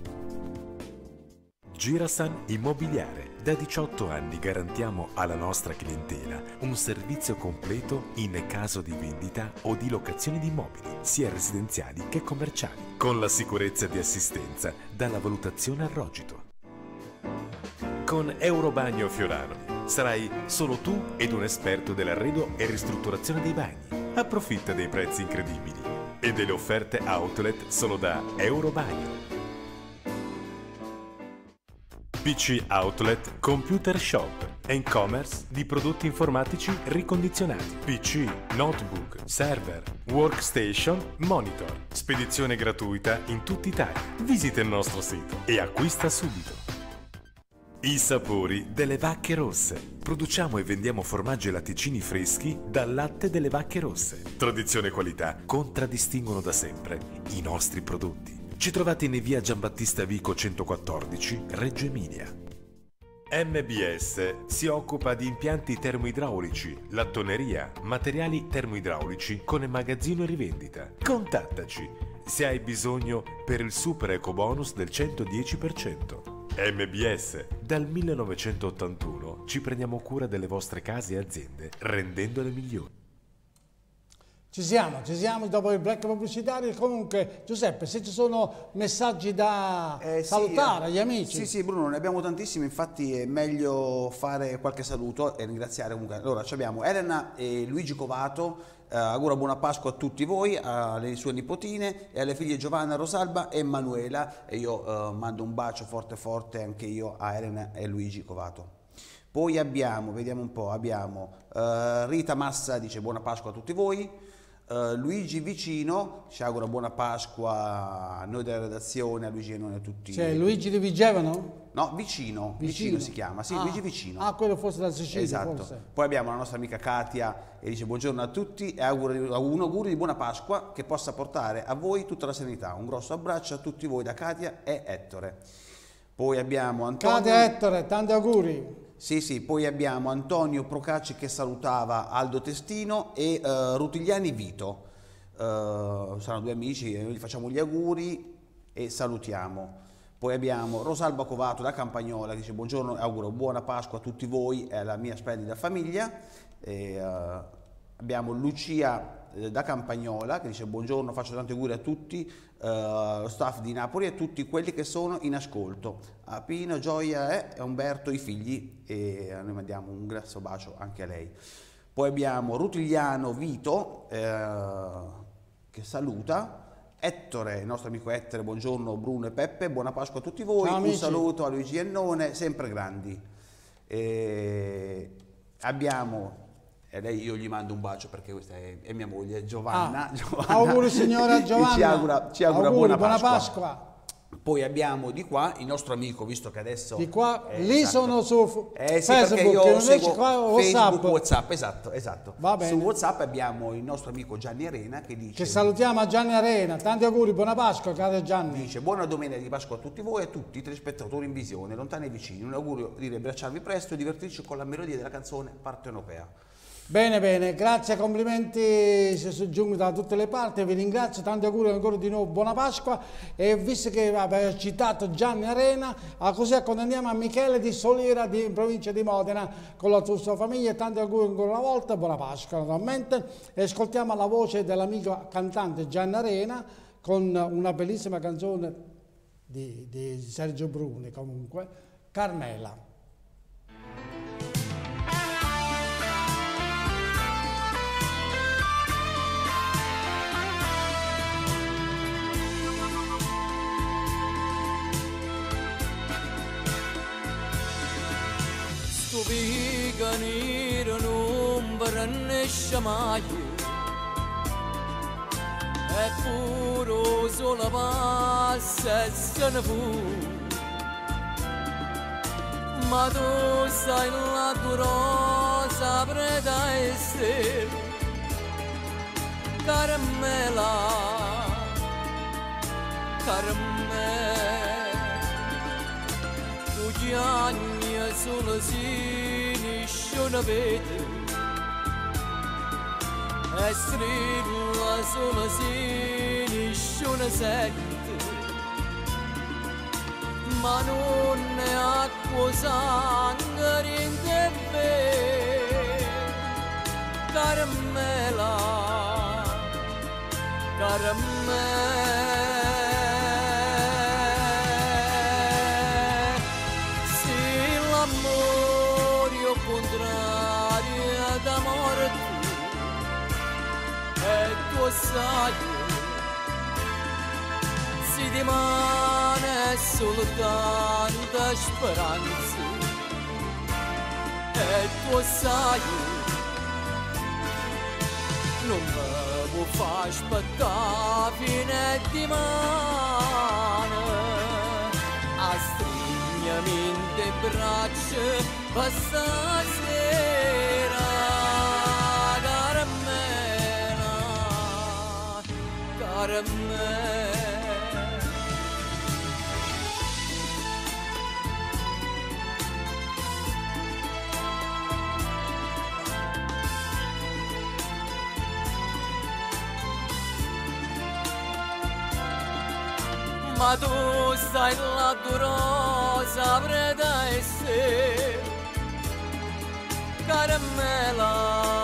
S16: Girasan Immobiliare. Da 18 anni garantiamo alla nostra clientela un servizio completo in caso di vendita o di locazione di immobili, sia residenziali che commerciali, con la sicurezza di assistenza dalla valutazione al rogito. Con Eurobagno Fiorano sarai solo tu ed un esperto dell'arredo e ristrutturazione dei bagni. Approfitta dei prezzi incredibili e delle offerte outlet solo da Eurobagno. PC Outlet Computer Shop, e-commerce di prodotti informatici ricondizionati, PC, notebook, server, workstation, monitor, spedizione gratuita in tutta Italia. Visita il nostro sito e acquista subito. I sapori delle vacche rosse. Produciamo e vendiamo formaggi e latticini freschi dal latte delle vacche rosse. Tradizione e qualità contraddistinguono da sempre i nostri prodotti. Ci trovate in via Giambattista Vico 114, Reggio Emilia. MBS si occupa di impianti termoidraulici, lattoneria, materiali termoidraulici con magazzino e rivendita. Contattaci se hai bisogno per il super ecobonus del 110%. MBS, dal 1981 ci prendiamo cura delle vostre case e aziende, rendendole migliori.
S3: Ci siamo dopo il break pubblicitario. Comunque, Giuseppe, se ci sono messaggi da salutare agli amici.
S4: Sì, Bruno, ne abbiamo tantissimi, infatti è meglio fare qualche saluto e ringraziare comunque. Allora, abbiamo Elena e Luigi Covato, auguro buona Pasqua a tutti voi, alle sue nipotine e alle figlie Giovanna, Rosalba e Manuela, e io mando un bacio forte anche io a Elena e Luigi Covato. Poi abbiamo, vediamo un po', abbiamo Rita Massa dice buona Pasqua a tutti voi. Luigi Vicino ci augura buona Pasqua a noi della redazione, a Luigi e non a tutti.
S3: Cioè Luigi di Vigevano?
S4: No, Vicino si chiama, sì, Luigi Vicino.
S3: Ah, quello forse dalla Sicilia,
S4: esatto.
S3: Forse.
S4: Poi abbiamo la nostra amica Katia e dice buongiorno a tutti e un augurio di buona Pasqua che possa portare a voi tutta la serenità. Un grosso abbraccio a tutti voi da Katia e Ettore. Poi abbiamo Antonio.
S3: Katia e Ettore, tanti auguri.
S4: Sì, poi abbiamo Antonio Procacci che salutava Aldo Testino e Rutigliani Vito. Saranno due amici e noi gli facciamo gli auguri e salutiamo. Poi abbiamo Rosalba Covato da Campagnola che dice buongiorno e auguro buona Pasqua a tutti voi e alla mia splendida famiglia. Abbiamo Lucia da Campagnola che dice buongiorno, faccio tanti auguri a tutti, lo staff di Napoli e a tutti quelli che sono in ascolto, a Pino, Gioia e Umberto, i figli, e noi mandiamo un grosso bacio anche a lei. Poi abbiamo Rutigliano Vito che saluta, Ettore, il nostro amico Ettore, buongiorno Bruno e Peppe, buona Pasqua a tutti voi. Ciao, un saluto a Luigi Iannone, sempre grandi. Abbiamo io gli mando un bacio perché questa è mia moglie Giovanna.
S3: Auguri signora Giovanna.
S4: Ci augura
S3: auguri,
S4: buona Pasqua.
S3: Buona Pasqua.
S4: Poi abbiamo di qua il nostro amico, visto che adesso
S3: di qua lì
S4: esatto.
S3: sono su
S4: Facebook, io seguo
S3: Facebook,
S4: WhatsApp, esatto.
S3: Va bene.
S4: Su WhatsApp abbiamo il nostro amico Gianni Arena che dice
S3: che salutiamo a Gianni Arena, tanti auguri, buona Pasqua caro Gianni.
S4: Dice buona domenica di Pasqua a tutti voi e a tutti i telespettatori in visione, lontani e vicini. Un augurio di riabbracciarvi presto e divertirci con la melodia della canzone partenopea.
S3: Bene, bene, grazie, complimenti si soggiungono da tutte le parti, vi ringrazio, tanti auguri ancora di nuovo, buona Pasqua, e visto che aveva citato Gianni Arena, così accontentiamo a Michele di Solera, in provincia di Modena, con la sua famiglia, tanti auguri ancora una volta, buona Pasqua naturalmente, e ascoltiamo la voce dell'amico cantante Gianni Arena con una bellissima canzone di Sergio Bruni, comunque, Carmela.
S17: Sto pica nero non verrannesce mai, e pure solo passa e se ne fu, ma tu sai la tua rosa preda e se Carmela, Carmela, tu chiami solo si nisciona vede e strilla solo si nisciona sente, ma non è acqua sangue in te Carmela, Carmela. Sai, si rimane soltanto speranza, e tu sai, non mi può far aspettare fine di mano, a stringermi in te braccia per stasera. Ma tu stai la tua rosa preda e se Carmela,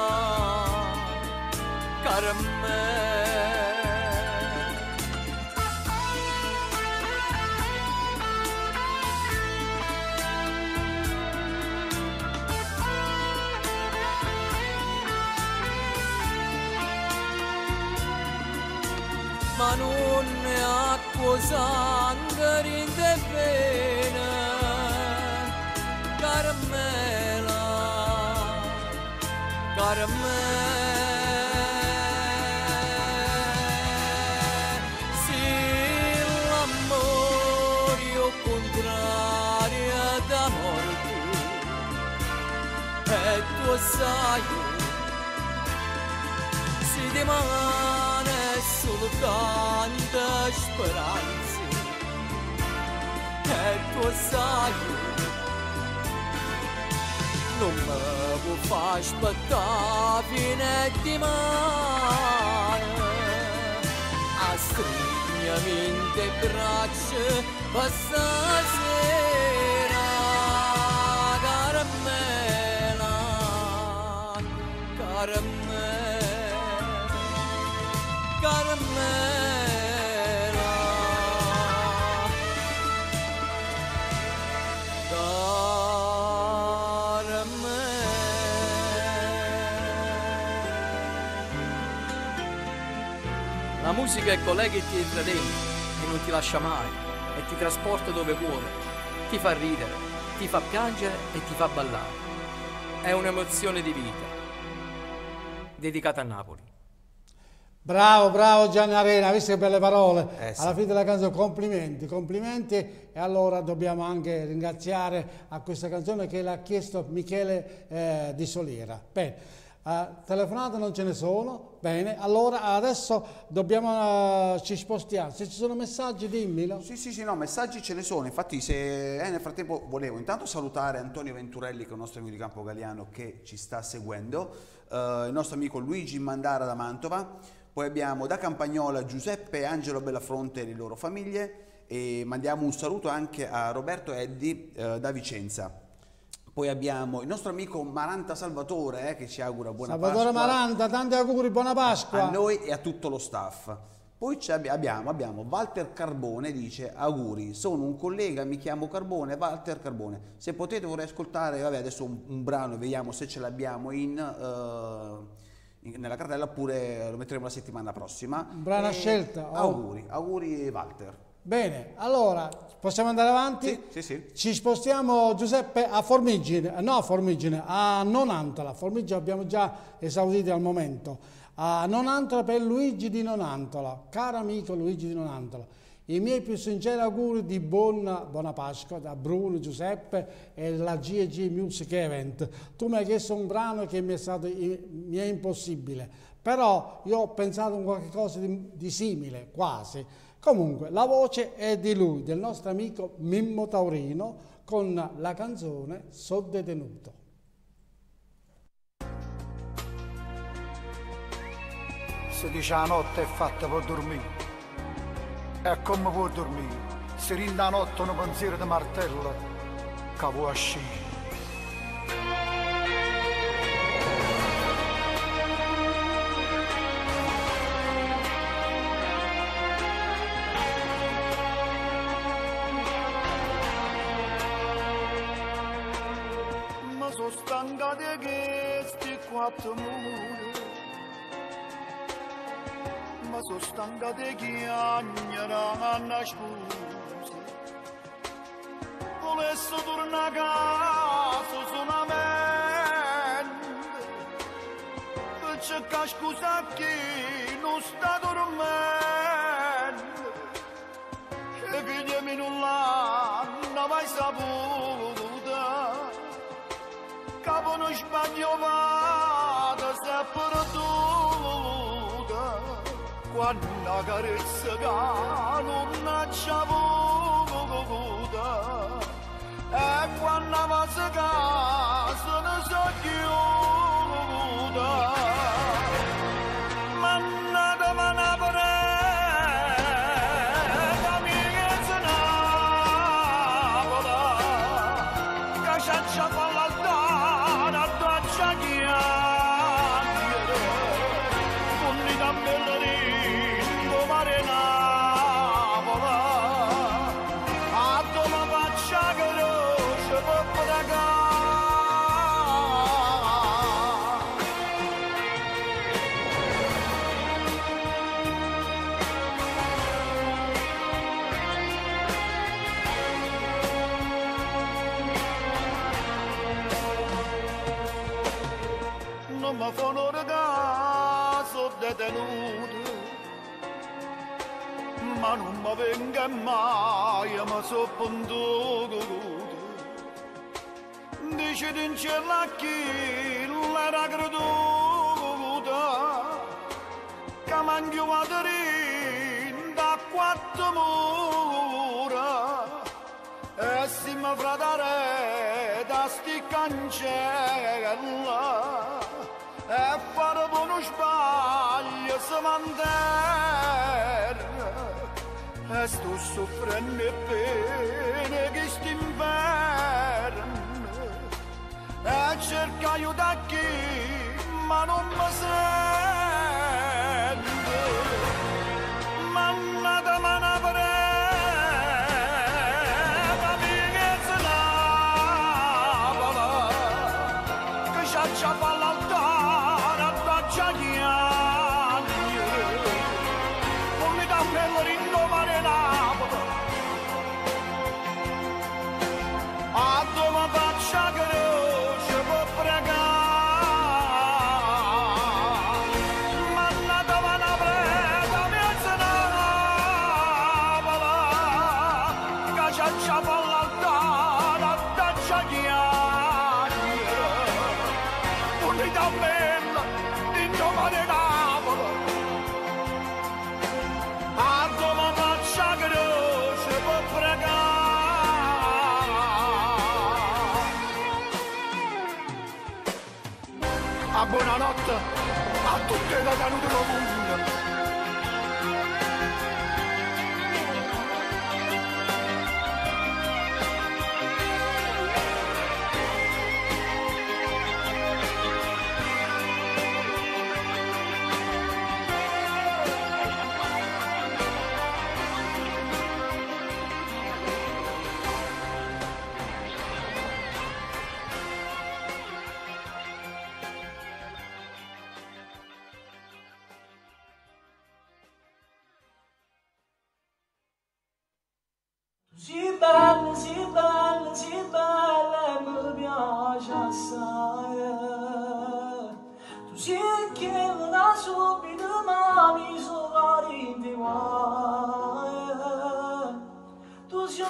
S17: Carmela. Ma non è acqua sangue in te vena, Carmela, Carmela. Se l'amore è il contrario da morte, e tu sai, si rimane soltanto speranza, e tu sai, non mi può far aspettare fine di mano, a stringermi in te braccia per stasera, Carmela, Carmela, Carmela.
S18: La musica è colei che ti entra dentro e non ti lascia mai e ti trasporta dove vuole, ti fa ridere, ti fa piangere e ti fa ballare. È un'emozione di vita, dedicata a Napoli.
S3: Bravo, bravo Gianni Arena, visto che belle parole.
S4: Sì.
S3: Alla fine della canzone complimenti, complimenti, e allora dobbiamo anche ringraziare a questa canzone che l'ha chiesto Michele di Solera. Bene. Telefonate non ce ne sono, bene, allora adesso ci spostiamo. Se ci sono messaggi dimmelo.
S4: Sì, no, messaggi ce ne sono, infatti nel frattempo volevo intanto salutare Antonio Venturelli, che è un nostro amico di Campo Galliano che ci sta seguendo, il nostro amico Luigi Mandara da Mantova, poi abbiamo da Campagnola Giuseppe e Angelo Bellafronte e le loro famiglie, e mandiamo un saluto anche a Roberto Eddi da Vicenza. Poi abbiamo il nostro amico Maranta Salvatore che ci augura buona
S3: Salvatore
S4: Pasqua.
S3: Maranta, tanti auguri, buona Pasqua.
S4: A noi e a tutto lo staff. Poi abbiamo Walter Carbone, dice auguri, sono un collega, mi chiamo Carbone, Walter Carbone. Se potete vorrei ascoltare, vabbè adesso un brano, vediamo se ce l'abbiamo nella cartella oppure lo metteremo la settimana prossima.
S3: Un brano a scelta.
S4: Auguri Walter.
S3: Bene, allora possiamo andare avanti?
S4: Sì.
S3: Ci spostiamo, Giuseppe, a Nonantola. Formigine abbiamo già esaudito al momento. A Nonantola per Luigi di Nonantola. Caro amico Luigi di Nonantola, i miei più sinceri auguri di buona Pasqua da Bruno, Giuseppe e la G&G Music Event. Tu mi hai chiesto un brano che mi è impossibile, però io ho pensato a qualcosa di simile, quasi. Comunque, la voce è di lui, del nostro amico Mimmo Taurino, con la canzone So detenuto.
S19: Si dice la notte è fatta per dormire, e come può dormire? Si rinde la notte un pensiero di martello che può uscire.
S15: Sono stanca di questi quattro muri, ma sono stanca di chiagnere a nascosto. Volessi tornare a casa solamente per cercare scusa a chi non sta dormendo, e che gli amici non l'hanno mai saputo. Capo non sbaglio vada se perduta, quando la carezza che non c'è avuta, e quando la casa casa ne so chiusa. Mannata mana prega mia zanapola, che c'è con l'altare. Non mi fanno ragazzo detenuto, ma non mi venga mai, ma so puntuto. Dice di in cielo a chi l'era creduta, che mangi materin da quattro mura, e si mi fratare da sti cancella, e fare buono sbaglio si manterra, e sto soffrendo bene che sto inverno, e cerco aiuto a chi ma non mi sente. Mannata mana prega mia zanapola, che c'ha all'altare a faccia chiagnere, non mi dà per rindomare Napoli, a dove faccia croce può pregare.
S19: te da tenuto lo mondo.
S20: Si bella, mi piace assai. Tu sei che da subito ma mi sono parenti mai. Tu sei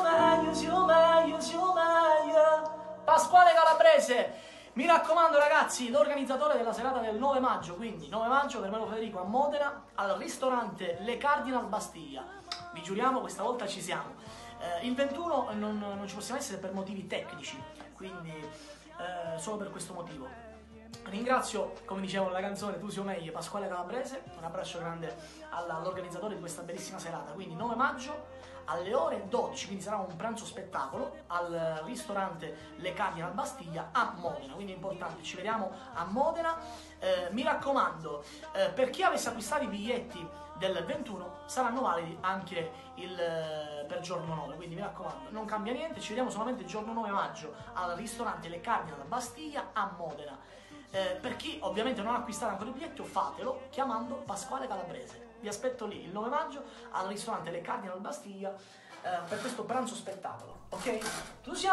S20: meglio. Pasquale Calabrese, mi raccomando ragazzi, l'organizzatore della serata del 9 maggio, quindi 9 maggio per Melo Federico a Modena, al ristorante Le Cardinal Bastiglia. Vi giuriamo, questa volta ci siamo. Il 21 non ci possiamo essere per motivi tecnici, quindi solo per questo motivo. Ringrazio, come dicevo nella canzone, Tu sei meglio, Pasquale Calabrese, un abbraccio grande all'organizzatore di questa bellissima serata. Quindi 9 maggio alle ore 12, quindi sarà un pranzo spettacolo al ristorante Le Cardinal Bastiglia a Modena, quindi è importante, ci vediamo a Modena. Mi raccomando, per chi avesse acquistato i biglietti del 21 saranno validi anche per giorno 9, quindi mi raccomando, non cambia niente, ci vediamo solamente il giorno 9 maggio al ristorante Le Cardinal Bastiglia a Modena. Per chi ovviamente non ha acquistato ancora i biglietti, fatelo chiamando Pasquale Calabrese. Vi aspetto lì il 9 maggio al ristorante Le Cardinal Bastiglia per questo pranzo spettacolo, ok? Tu sia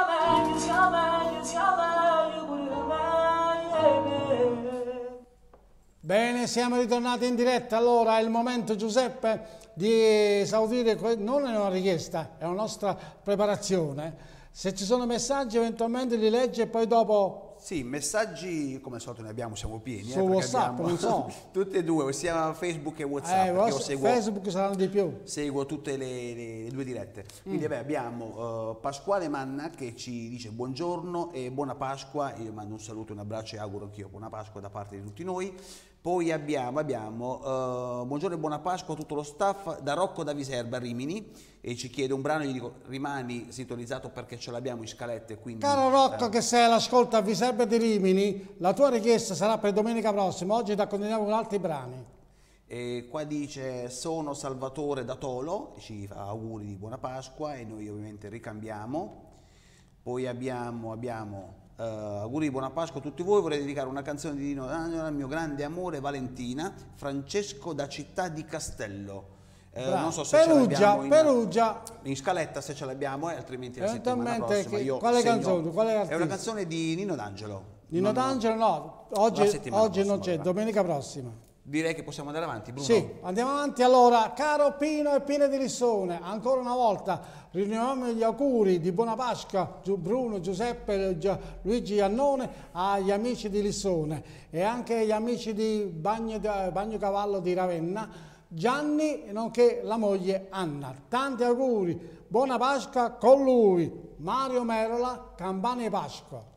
S20: meglio pure me.
S3: Bene, siamo ritornati in diretta. Allora è il momento, Giuseppe, di esaudire, non è una richiesta, è una nostra preparazione. Se ci sono messaggi eventualmente li legge e poi dopo...
S4: Sì, messaggi come al solito ne abbiamo, siamo pieni.
S3: Su WhatsApp, non so.
S4: Tutte e due, sia Facebook e WhatsApp. Io seguo,
S3: Facebook saranno di più.
S4: Seguo tutte le due dirette. Quindi abbiamo Pasquale Manna che ci dice buongiorno e buona Pasqua. Io mando un saluto, un abbraccio e auguro anch'io buona Pasqua da parte di tutti noi. Poi abbiamo buongiorno e buona Pasqua a tutto lo staff da Rocco da Viserba, Rimini, e ci chiede un brano, gli dico rimani sintonizzato perché ce l'abbiamo in scalette. Quindi,
S3: caro Rocco che sei all'ascolto a Viserba di Rimini, la tua richiesta sarà per domenica prossima, oggi ti accompagniamo con altri brani.
S4: E qua dice sono Salvatore da Tolo, ci fa auguri di buona Pasqua e noi ovviamente ricambiamo. Poi abbiamo auguri di buona Pasqua a tutti voi, vorrei dedicare una canzone di Nino D'Angelo al mio grande amore Valentina, Francesco da Città di Castello. Non so se
S3: Perugia
S4: in scaletta, se ce l'abbiamo, altrimenti la settimana prossima io
S3: quale canzone?
S4: È una canzone di Nino D'Angelo.
S3: Nino D'Angelo no, oggi non c'è, domenica prossima.
S4: Direi che possiamo andare avanti, Bruno.
S3: Sì, andiamo avanti. Allora, caro Pino e Pina di Lissone, ancora una volta rinnoviamo gli auguri di buona Pasqua, Bruno, Giuseppe, Luigi Iannone, agli amici di Lissone e anche agli amici di Bagnocavallo di Ravenna, Gianni, nonché la moglie Anna. Tanti auguri, buona Pasqua con lui, Mario Merola, Campane Pasqua.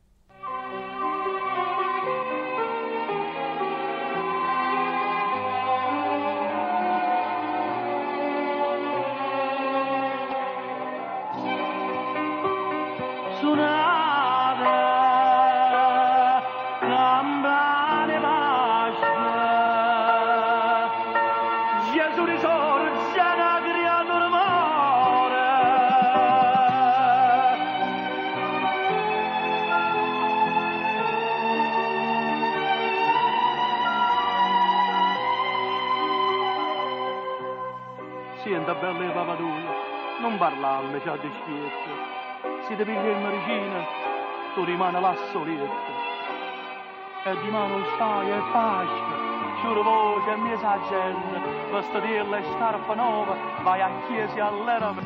S20: Senta belle papadule, non parlarle, c'ha di schietto. Se ti piglia in medicina, tu rimani là soletto. E di mano stai e Pasqua, giuro voce e mia sa gente, vestitella e scarpa nuova, vai a chiesa all'era.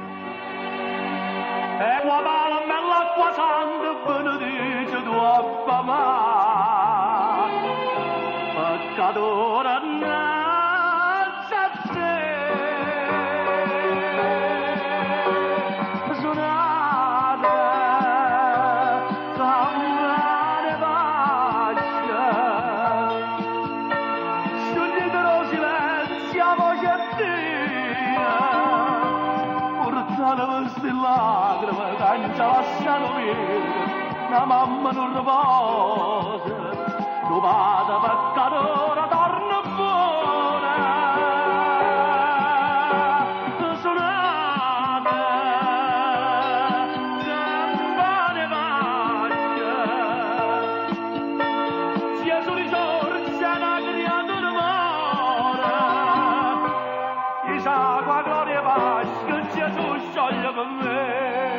S20: E qua pala bell'acqua santa, benedice tua papà. Peccatore innanzi a te. Campane Pasqua,
S7: lacrime che non ci ha lasciato vivere, la mamma non riposa, tuo padre peccatore torna buona. Suonate, campane vacche, sia su risorsa una creatura muore, e sa qua gloria e pace che Gesù scioglie per me.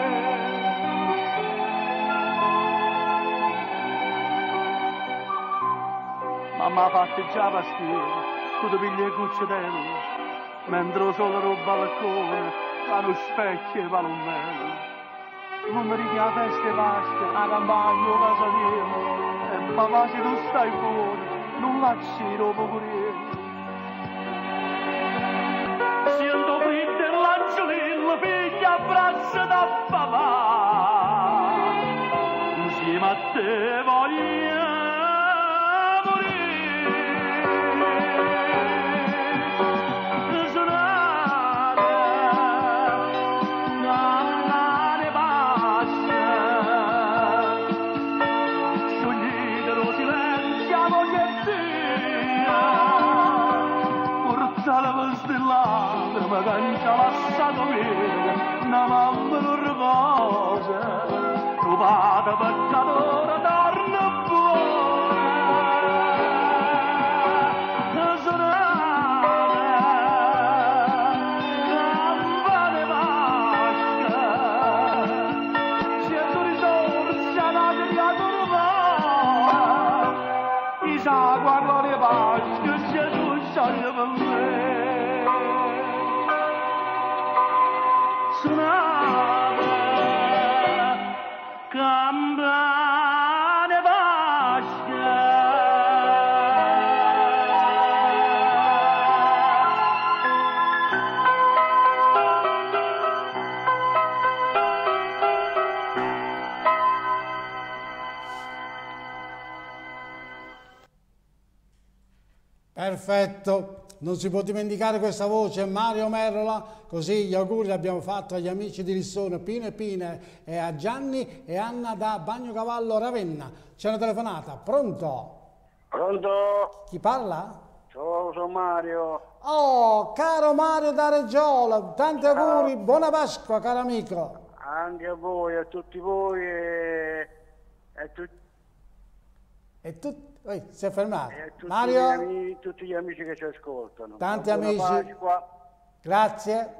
S7: Mamma ha fatto già pastiera, tu ti pigli le cucciatelle, mentre lo sole ruba al balcone, va lo specchio e va l'ombrello. Non mi richiama festa e Pasqua, a campagna o casa mia, e papà se tu stai fuori, non lasci dopo corriere. Sento freddo e l'angiolino, figlia abbraccia da papà, insieme a te voglio. Ma che ci ha lasciato vivere, una mamma non riposa, tuo padre peccatore torna buona. Suonate, campane vacche, sia tu risorsa una creatura buona, e sa qua gloria e pace che Gesù scioglie per me. Suonate, campane vacche.
S3: Perfetto. Non si può dimenticare questa voce, Mario Merola, così gli auguri li abbiamo fatto agli amici di Lissone, Pino e Pine, e a Gianni e Anna da Bagnocavallo Ravenna. C'è una telefonata, pronto?
S5: Pronto?
S3: Chi parla?
S5: Sono Mario.
S3: Oh, caro Mario da Reggiola, tanti auguri, buona Pasqua, caro amico.
S5: Anche a voi, a tutti voi e
S3: si è fermato.
S5: tutti
S3: Mario?
S5: tutti gli amici che ci ascoltano.
S3: Tanti
S5: Buona
S3: amici.
S5: Pasqua.
S3: Grazie.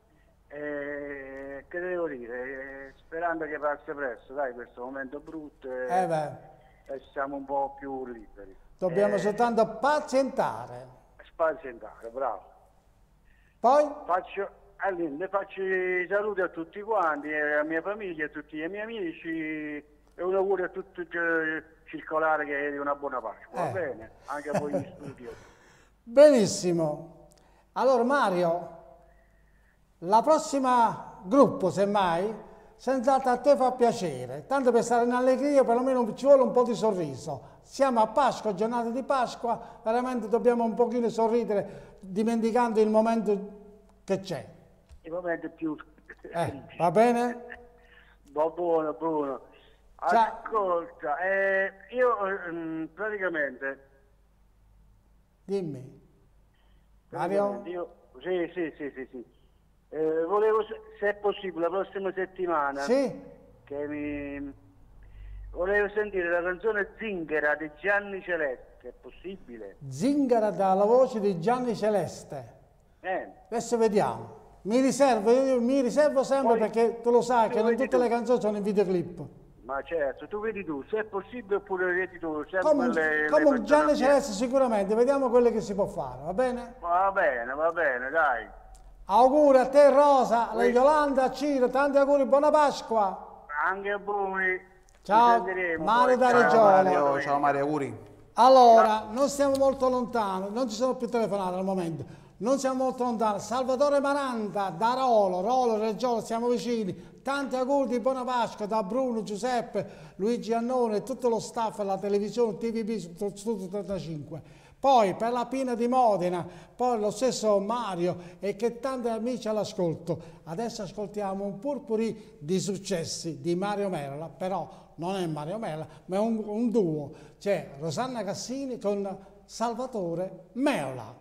S5: Che devo dire? Sperando che passi presto, dai, questo momento brutto
S3: beh.
S5: e siamo un po' più liberi.
S3: Dobbiamo soltanto pazientare.
S5: Spazientare, bravo.
S3: Poi?
S5: Faccio i saluti a tutti quanti, alla mia famiglia, a tutti i miei amici e un augurio a tutti il circolare che è di una buona Pasqua, va bene? Anche a voi in studio.
S3: Benissimo. Allora Mario, la prossima gruppo, semmai, senz'altro a te fa piacere, tanto per stare in allegria perlomeno ci vuole un po' di sorriso. Siamo a Pasqua, giornata di Pasqua, veramente dobbiamo un pochino sorridere dimenticando il momento che c'è.
S5: Il momento più...
S3: va bene?
S5: Va buono, buono. Ascolta, io praticamente...
S3: Dimmi. Mario?
S5: Sì. Volevo, se è possibile, la prossima settimana...
S3: Sì?
S5: Volevo sentire la canzone Zingara di Gianni Celeste, è possibile?
S3: Zingara dalla voce di Gianni Celeste. Adesso vediamo. Mi riservo sempre. Poi, perché tu lo sai che non tutte le canzoni sono in videoclip.
S5: Ma certo, tu vedi tu, se è possibile oppure vedi tu.
S3: Come Gianni Celeste sicuramente, vediamo quello che si può fare, va bene?
S5: Va bene, dai.
S3: Auguri a te Rosa, a Yolanda, a Ciro, tanti auguri, buona Pasqua.
S5: Anche a voi.
S3: Ciao, Mario da Reggiola.
S4: Ciao Mario, auguri.
S3: Allora, non stiamo molto lontano, non ci sono più telefonate al momento, non siamo molto lontani. Salvatore Maranta da Rolo, Reggiola, siamo vicini. Tanti auguri di buona Pasqua da Bruno, Giuseppe, Luigi Annone e tutto lo staff della televisione TVB Studio 35. Poi per la Pina di Modena, poi lo stesso Mario e che tanti amici all'ascolto. Adesso ascoltiamo un purpurì di successi di Mario Merola, però non è Mario Merola, ma è un duo. C'è Rosanna Cassini con Salvatore Merola.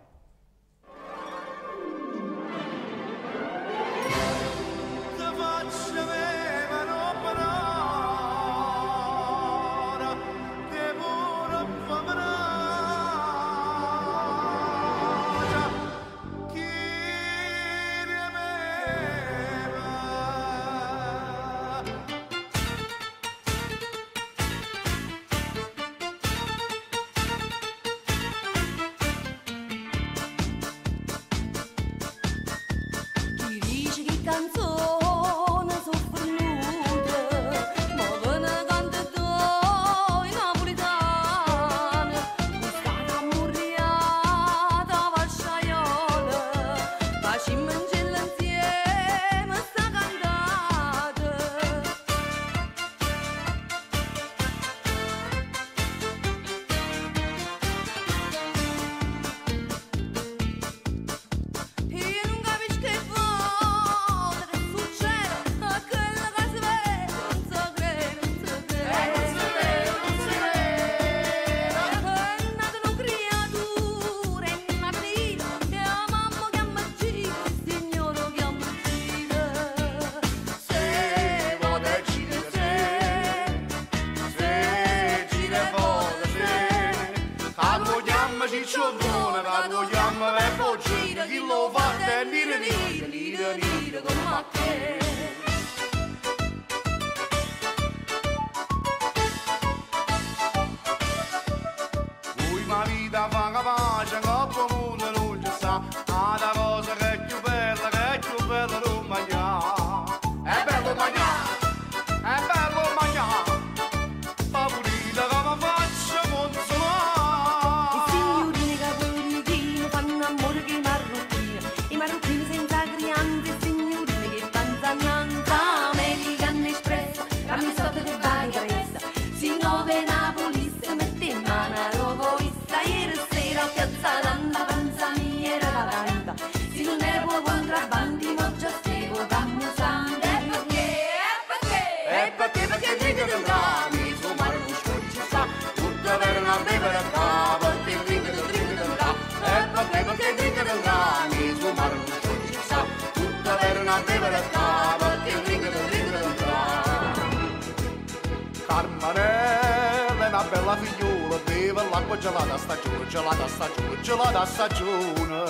S15: Carmanella è una bella figliola, beve l'acqua gelata stagione, gelata stagione, gelata stagione.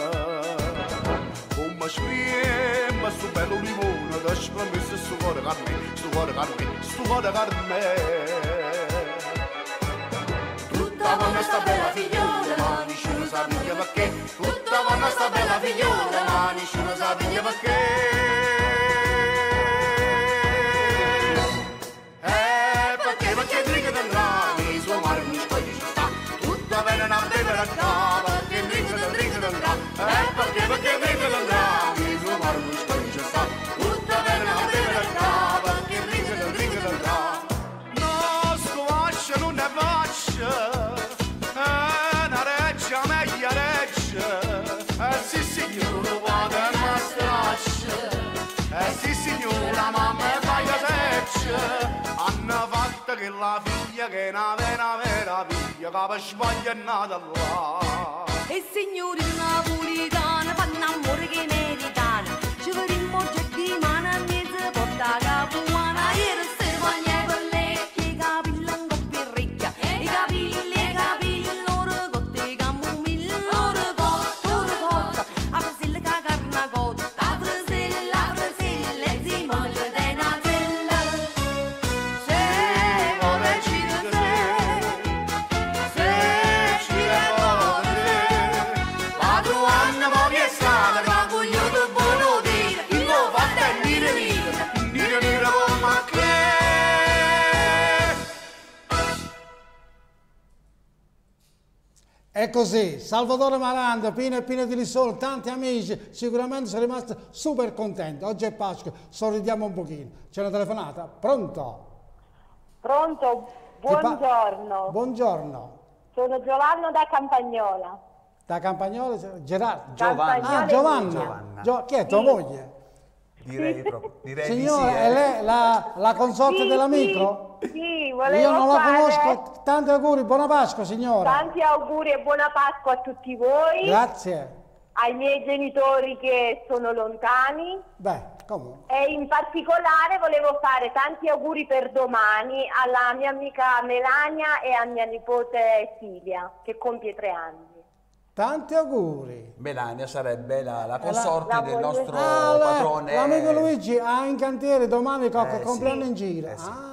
S15: Come sprema sto bello limone, da spremesse sto cuore con me, sto cuore con me, sto cuore con me. Tutta quanta sta bella figliola, ma nessuno sa perché. Tutta quanta sta bella figliola, ma nessuno sa perché. Perché dringa del rami, suo mare mi scogli ci sta. Tutta bene una bevera cava, perché dringa del rami. Perché dringa del rami, suo mare mi scogli ci sta. Tutta bene una bevera cava, perché dringa del rami. No, sto vascia non ne vascia, una reggia meglio reggia. Sì signora, vado a una straccia. Sì signora, mamma fai a seccia. Hanno fatto che la figlia che è una vera meraviglia, che per sbaglio è nata là.
S8: E signori napolitani fanno amore che meritano, ci vedemmo già di mano a mezzo porta capuana. Ieri sera con i colleghi, i capelli un po' più ricchi, i capelli loro cotte, i camomilli loro cotta, a Brasile che carne cotta, a Brasile, e si mangia dei natella. Se vuole ci la tua anna poi è stata, ma voglio tu buono dire, il tuo fatto è nire come che.
S3: È così, Salvatore Maranda, Pino e Pino di Lissone, tanti amici, sicuramente sono rimasti super contenti. Oggi è Pasqua, sorridiamo un pochino. C'è una telefonata? Pronto?
S21: Pronto? Buongiorno.
S3: Buongiorno.
S13: Sono Giovanna da Campagnola.
S3: Da Campagnola, Gerardo.
S13: Campagnola
S3: Giovanna. Chi è tua moglie?
S4: Direi proprio.
S3: Signora, è lei la consorte dell'amico?
S13: Sì, volevo
S3: Io non la
S13: fare...
S3: conosco. Tanti auguri, buona Pasqua, signora.
S13: Tanti auguri e buona Pasqua a tutti voi.
S3: Grazie.
S13: Ai miei genitori che sono lontani.
S3: Beh, come?
S13: E in particolare volevo fare tanti auguri per domani alla mia amica Melania e a mia nipote Silvia, che compie 3 anni.
S3: Tanti auguri.
S4: Melania sarebbe la consorte del nostro
S3: patrone.
S4: patrone.
S3: L'amico Luigi ha in cantiere domani il compleanno in giro.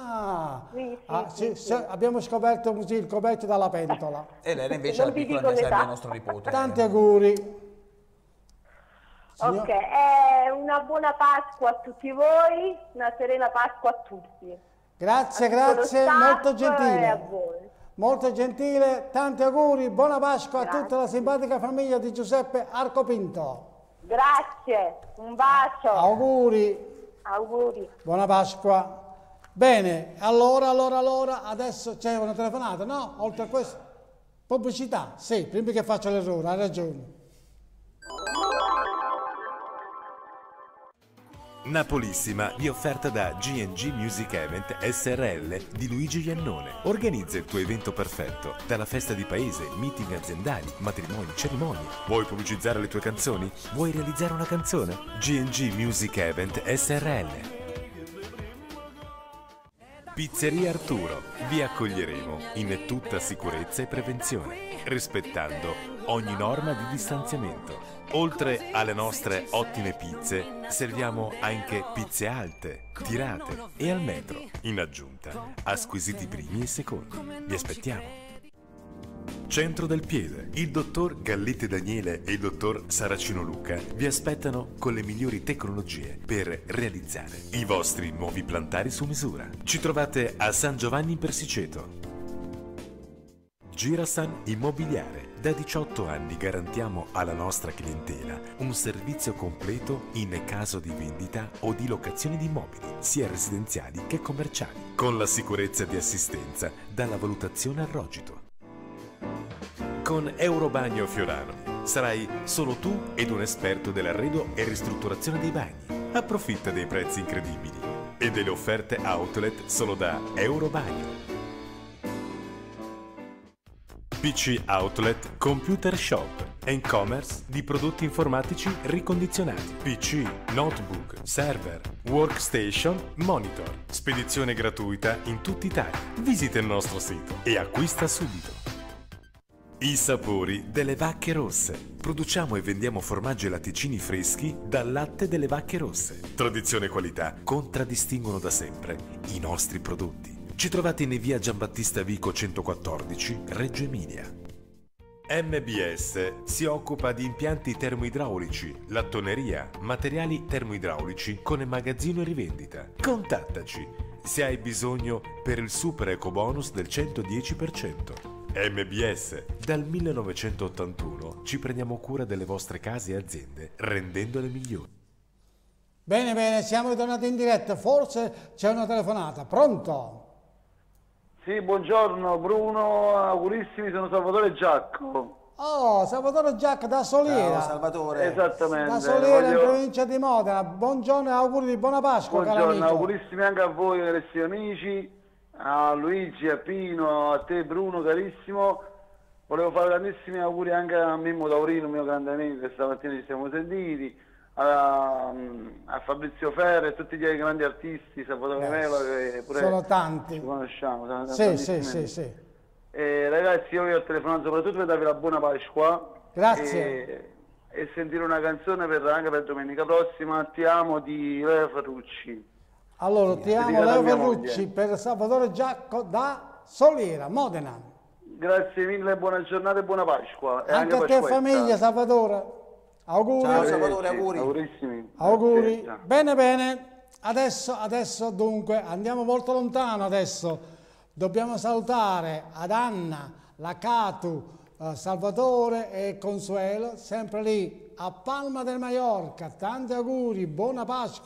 S3: Abbiamo scoperto così il coperchio dalla pentola.
S4: E lei invece è la piccola aniversario del nostro nipote.
S3: Tanti auguri.
S13: Ok, una buona Pasqua a tutti voi, una serena Pasqua a tutti.
S3: Grazie, molto gentile.
S13: A voi.
S3: Molto gentile, tanti auguri, buona Pasqua a tutta la simpatica famiglia di Giuseppe Arcopinto.
S13: Grazie, un bacio.
S3: Auguri. Buona Pasqua. Bene, allora, adesso c'è una telefonata, no? Oltre a questo, pubblicità, sì, prima che faccio l'errore, hai ragione.
S16: Napolissima vi è offerta da G&G Music Event SRL di Luigi Iannone. Organizza il tuo evento perfetto, dalla festa di paese, meeting aziendali, matrimoni, cerimonie. Vuoi pubblicizzare le tue canzoni? Vuoi realizzare una canzone? G&G Music Event SRL. Pizzeria Arturo. Vi accoglieremo in tutta sicurezza e prevenzione, rispettando ogni norma di distanziamento. Oltre alle nostre ottime pizze, serviamo anche pizze alte, tirate e al metro. In aggiunta a squisiti primi e secondi. Vi aspettiamo. Centro del Piede. Il dottor Galletti Daniele e il dottor Saracino Luca vi aspettano con le migliori tecnologie per realizzare i vostri nuovi plantari su misura. Ci trovate a San Giovanni in Persiceto. Girasan Immobiliare. Da 18 anni garantiamo alla nostra clientela un servizio completo in caso di vendita o di locazione di immobili, sia residenziali che commerciali, con la sicurezza di assistenza dalla valutazione al rogito. Con Eurobagno Fiorano sarai solo tu ed un esperto dell'arredo e ristrutturazione dei bagni. Approfitta dei prezzi incredibili e delle offerte outlet solo da Eurobagno. PC Outlet Computer Shop, e-commerce di prodotti informatici ricondizionati, PC, notebook, server, workstation, monitor, spedizione gratuita in tutta Italia. Visita il nostro sito e acquista subito. I sapori delle vacche rosse. Produciamo e vendiamo formaggi e latticini freschi dal latte delle vacche rosse. Tradizione e qualità contraddistinguono da sempre i nostri prodotti. Ci trovate in via Giambattista Vico 114, Reggio Emilia. MBS si occupa di impianti termoidraulici, lattoneria, materiali termoidraulici con magazzino e rivendita. Contattaci se hai bisogno per il super ecobonus del 110%. MBS, dal 1981 ci prendiamo cura delle vostre case e aziende, rendendole migliori.
S3: Bene, siamo ritornati in diretta, forse c'è una telefonata, pronto?
S21: Sì, buongiorno Bruno, augurissimi, sono Salvatore Giacco.
S3: Oh, Salvatore Giacco da Soliera.
S4: Ciao Salvatore.
S21: Esattamente.
S3: Da Soliera in provincia di Modena. Buongiorno e auguri di buona Pasqua, caro
S21: Buongiorno,
S3: amico.
S21: augurissimi anche a voi carissimi amici, a Luigi, a Pino, a te Bruno carissimo. Volevo fare tantissimi auguri anche a Mimmo Taurino, mio grande amico, che stamattina ci siamo sentiti. A Fabrizio Ferre e tutti gli grandi artisti, Salvatore Melo, che pure
S3: sono tanti.
S21: Ci conosciamo.
S3: Sì.
S21: Ragazzi, io vi ho telefonato soprattutto per darvi la buona Pasqua.
S3: Grazie.
S21: E sentire una canzone anche per domenica prossima, Ti amo di Leo Ferrucci.
S3: Allora, Ti amo Leo Ferrucci per Salvatore Giacco da Soliera, Modena.
S21: Grazie mille, buona giornata e buona Pasqua.
S3: Anche a te famiglia, Salvatore. Auguri.
S4: Ciao Salvatore,
S21: auguri.
S3: Auguri. Bene. Adesso dunque andiamo molto lontano adesso. Dobbiamo salutare ad Anna, la Catu, Salvatore e Consuelo, sempre lì a Palma del Maiorca. Tanti auguri, buona Pasqua.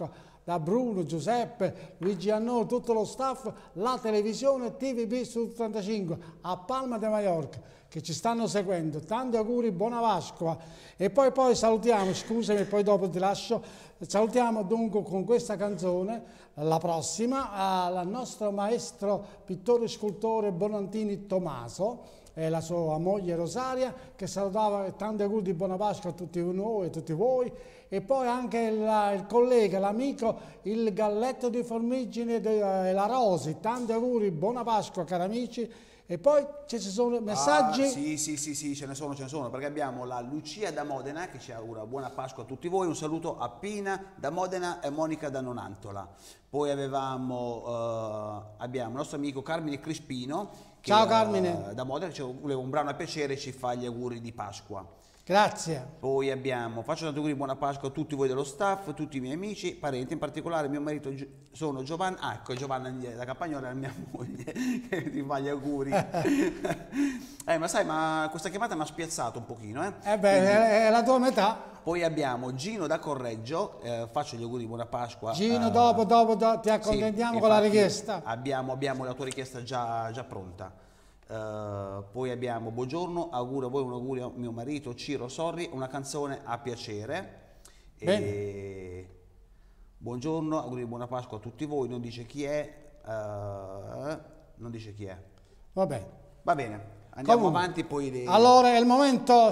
S3: da Bruno, Giuseppe, Luigi Annò, tutto lo staff, la televisione TVB Studio 35 a Palma de Mallorca che ci stanno seguendo. Tanti auguri, buona Pasqua. E poi salutiamo, scusami, poi dopo ti lascio, salutiamo dunque con questa canzone, la prossima, al nostro maestro pittore e scultore Bonantini Tommaso e la sua moglie Rosaria, che salutava, tanti auguri di buona Pasqua a tutti noi e tutti voi. E poi anche il collega, l'amico, il Galletto di Formigine e la Rosi, tanti auguri, buona Pasqua cari amici. E poi ci sono messaggi?
S4: Sì, ce ne sono, perché abbiamo la Lucia da Modena che ci augura buona Pasqua a tutti voi, un saluto a Pina da Modena e Monica da Nonantola. Poi abbiamo il nostro amico Carmine Crispino, che
S3: ciao Carmine,
S4: da Modena, che voleva un brano a piacere e ci fa gli auguri di Pasqua.
S3: Grazie.
S4: Poi faccio tanti auguri di buona Pasqua a tutti voi dello staff, tutti i miei amici, parenti, in particolare mio marito sono Giovanna, ecco Giovanna da Campagnola, la mia moglie, che ti fa gli auguri. Ma sai, questa chiamata mi ha spiazzato un pochino,
S3: Quindi, è la tua metà.
S4: Poi abbiamo Gino da Correggio, faccio gli auguri di buona Pasqua.
S3: Gino, dopo ti accontentiamo con la richiesta.
S4: Abbiamo la tua richiesta già pronta. Poi abbiamo buongiorno, auguro a voi, un augurio a mio marito Ciro Sorri, una canzone a piacere. Buongiorno, auguri di buona Pasqua a tutti voi, non dice chi è,
S3: Va bene.
S4: Va bene, andiamo avanti poi.
S3: Allora è il momento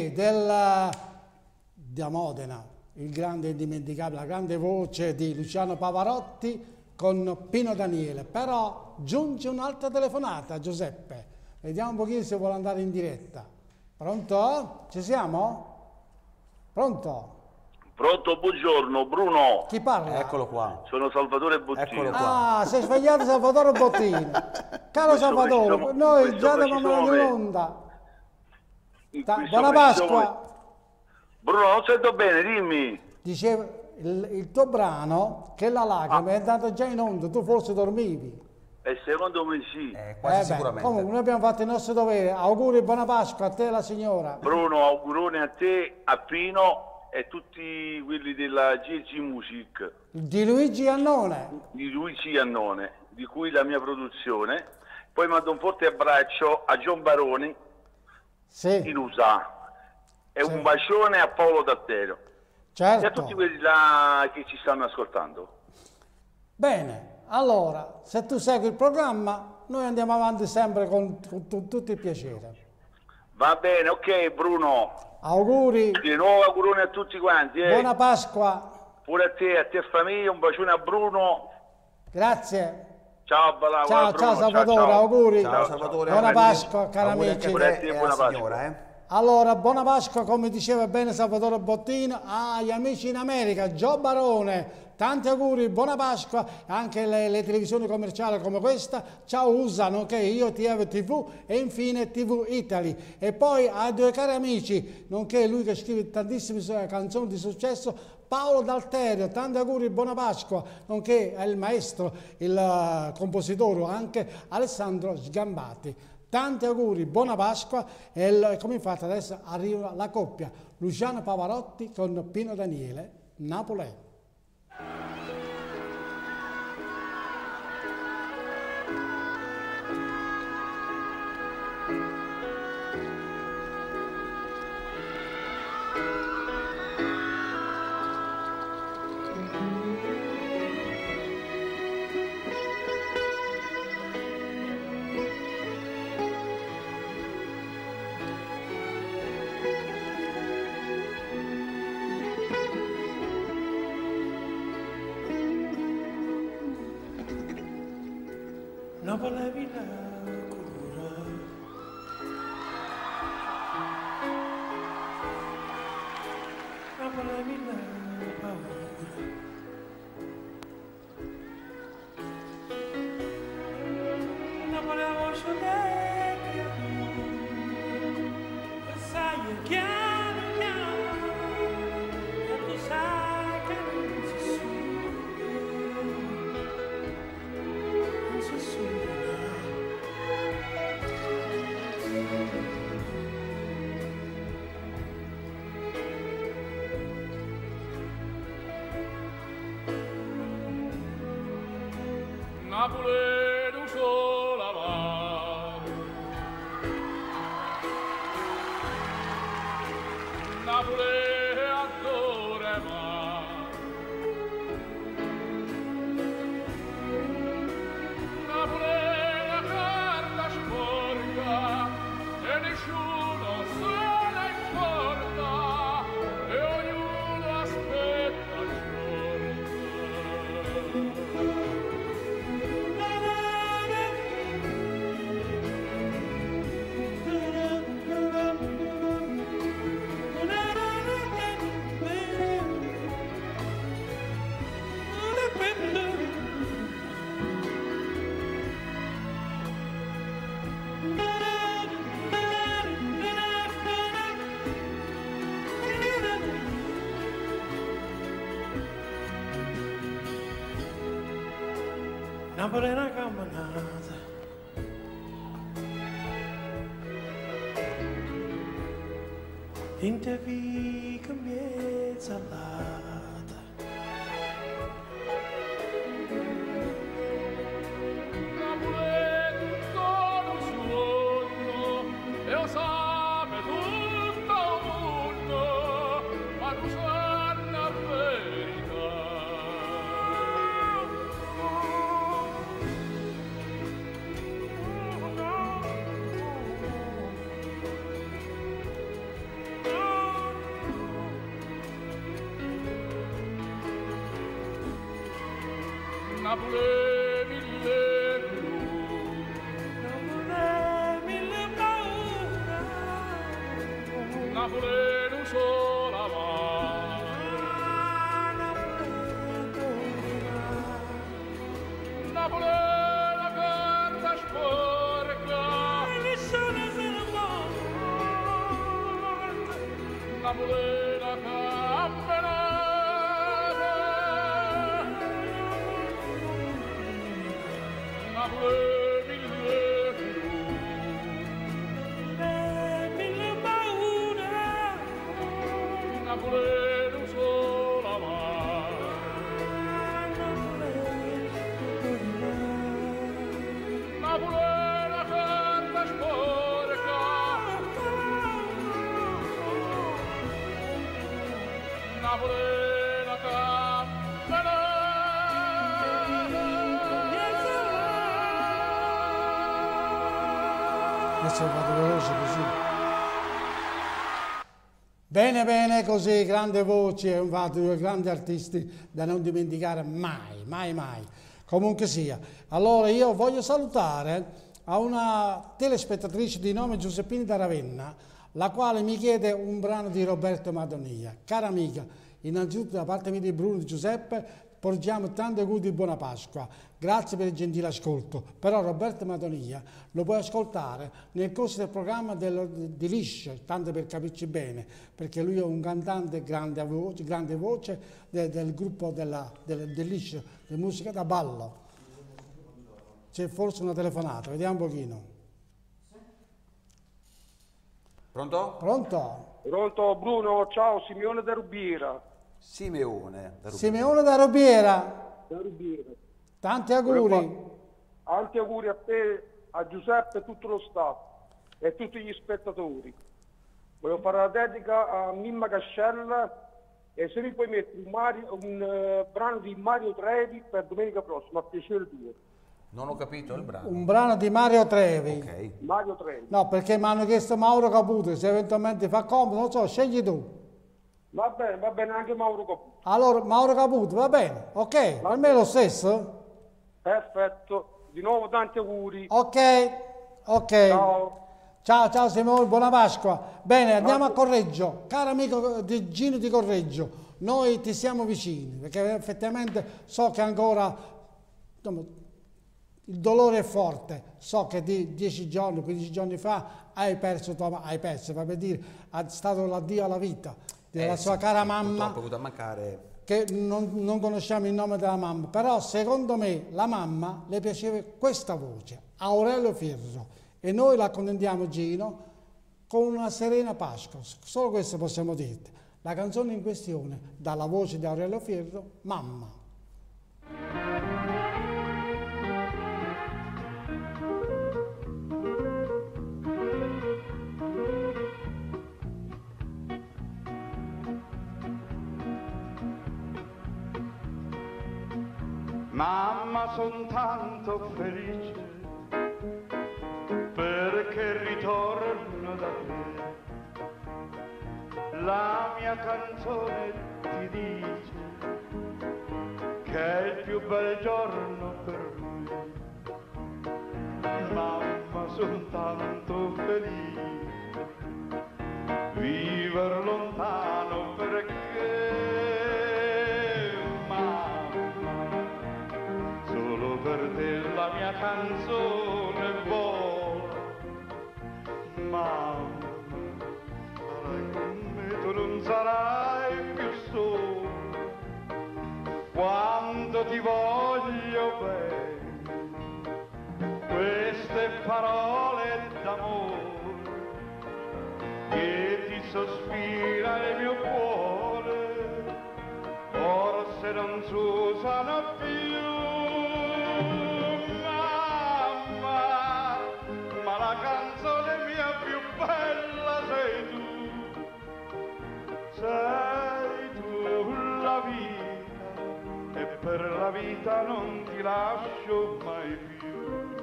S3: da Modena, il grande indimenticabile, la grande voce di Luciano Pavarotti con Pino Daniele, però giunge un'altra telefonata, Giuseppe. Vediamo un pochino se vuole andare in diretta. Pronto? Ci siamo? Pronto?
S2: Pronto, buongiorno, Bruno.
S3: Chi parla?
S4: Eccolo qua.
S2: Sono Salvatore Bottino.
S3: Sei svegliato Salvatore Bottino. Caro Salvatore, noi già dobbiamo andare in onda. Buona Pasqua.
S2: Bruno, non sento bene, dimmi.
S3: Dicevo, il tuo brano, che la lacrima è andato già in onda, tu forse dormivi.
S2: E secondo me sì.
S4: Quasi sicuramente.
S3: Comunque noi abbiamo fatto il nostro dovere. Auguri e buona Pasqua a te e alla signora.
S2: Bruno, augurone a te, a Pino e tutti quelli della GG Music.
S3: Di Luigi Annone.
S2: Di Luigi Annone, di cui la mia produzione. Poi mando un forte abbraccio a John Baroni in USA. E un bacione a Paolo Dattero.
S3: Certo.
S2: E a tutti quelli là che ci stanno ascoltando.
S3: Bene. Allora, se tu segui il programma, noi andiamo avanti sempre con tutto il piacere.
S2: Va bene, ok Bruno.
S3: Auguri.
S2: Di nuovo auguroni a tutti quanti.
S3: Buona Pasqua.
S2: Pure a te famiglia, un bacione a Bruno.
S3: Grazie.
S2: Ciao,
S3: ciao Salvatore,
S2: ciao.
S3: auguri.
S4: Ciao Salvatore.
S3: Buona Pasqua, cari amici.
S2: Buona Pasqua.
S3: Allora, buona Pasqua, come diceva bene Salvatore Bottino, agli amici in America, Gio Barone. Tanti auguri, buona Pasqua, anche le televisioni commerciali come questa, ciao USA, nonché Io TV e infine TV Italy. E poi ai due cari amici, nonché lui che scrive tantissime canzoni di successo, Paolo D'Alterio, tanti auguri, buona Pasqua, nonché il maestro, il compositore anche Alessandro Sgambati. Tanti auguri, buona Pasqua e come infatti adesso arriva la coppia Luciano Pavarotti con Pino Daniele, Napoli.
S22: Non volevi la cura, non volevi la paura, non volevo scegliere, sai chiaro, e tu sai che non si Napoli sola va, Napoli ancora va, Napoli la carta sporca e nessuno se ne importa e ognuno aspetta il Napoli è una camminata, in te pica mezzalata, Napoli è tutto lo sogno e lo sa tutto il mondo, ma non sa la verità. Napoli mille blu, Napoli mille paura, Napoli non sola va, Napoli la carta sporca e nessuno se ne va, Napoli la camminata. Napoli mille blu, mille paura, Napoli non sola va, Napoli la carta sporca, Napoli la camminata.
S3: Adesso vado veloce così. Bene, bene, così, grande voce, infatti due grandi artisti da non dimenticare mai, mai, mai. Comunque sia. Allora io voglio salutare a una telespettatrice di nome Giuseppina da Ravenna, la quale mi chiede un brano di Roberto Madonia. Cara amica, innanzitutto da parte mia di Bruno e di Giuseppe, porgiamo tanti auguri di buona Pasqua. Grazie per il gentile ascolto. Però Roberto Madonia lo puoi ascoltare nel corso del programma di Liscio, tanto per capirci bene, perché lui è un cantante grande voce del gruppo del Liscio, di musica da ballo. C'è forse una telefonata, vediamo un pochino.
S4: Pronto?
S3: Pronto?
S1: Pronto Bruno, ciao, Simeone da Rubiera.
S4: Simeone
S3: da Rubiera.
S1: Da Rubiera.
S3: Tanti auguri.
S1: Tanti auguri a te, a Giuseppe e tutto lo staff e a tutti gli spettatori. Voglio fare la dedica a Mimma Cascella e se mi puoi mettere un brano di Mario Trevi per domenica prossima, a piacere tuo.
S4: Non ho capito il brano.
S3: Un brano di Mario Trevi.
S4: Ok.
S1: Mario Trevi.
S3: No, perché mi hanno chiesto Mauro Caputo, se eventualmente fa comodo, non so, scegli tu.
S1: Va bene anche Mauro Caputo.
S3: Allora, Mauro Caputo, va bene, ok, per me è lo stesso?
S1: Perfetto, di nuovo tanti auguri.
S3: Ok.
S1: Ciao.
S3: Ciao Simone, buona Pasqua. Bene, andiamo a Correggio. Caro amico di Gino di Correggio, noi ti siamo vicini, perché effettivamente so che ancora il dolore è forte. So che di 10 giorni, 15 giorni fa hai perso, va per dire, è stato l'addio alla vita della sua cara mamma.
S4: Purtroppo è venuta a mancare.
S3: Che non conosciamo il nome della mamma, però secondo me la mamma le piaceva questa voce, Aurelio Fierro, e noi la accontentiamo, Gino, con una serena Pasqua. Solo questo possiamo dirti. La canzone in questione, dalla voce di Aurelio Fierro, Mamma.
S6: Mamma, son tanto felice perché ritorno da te. La mia canzone ti dice che è il più bel giorno per lui. Mamma, son tanto felice viver lontano perché per te la mia canzone vola. Mamma, sarai con me, tu non sarai più sola. Quando ti voglio bene, queste parole d'amore che ti sospira il mio cuore, forse non si usano più. La canzone mia più bella sei tu la vita, e per la vita non ti lascio mai più.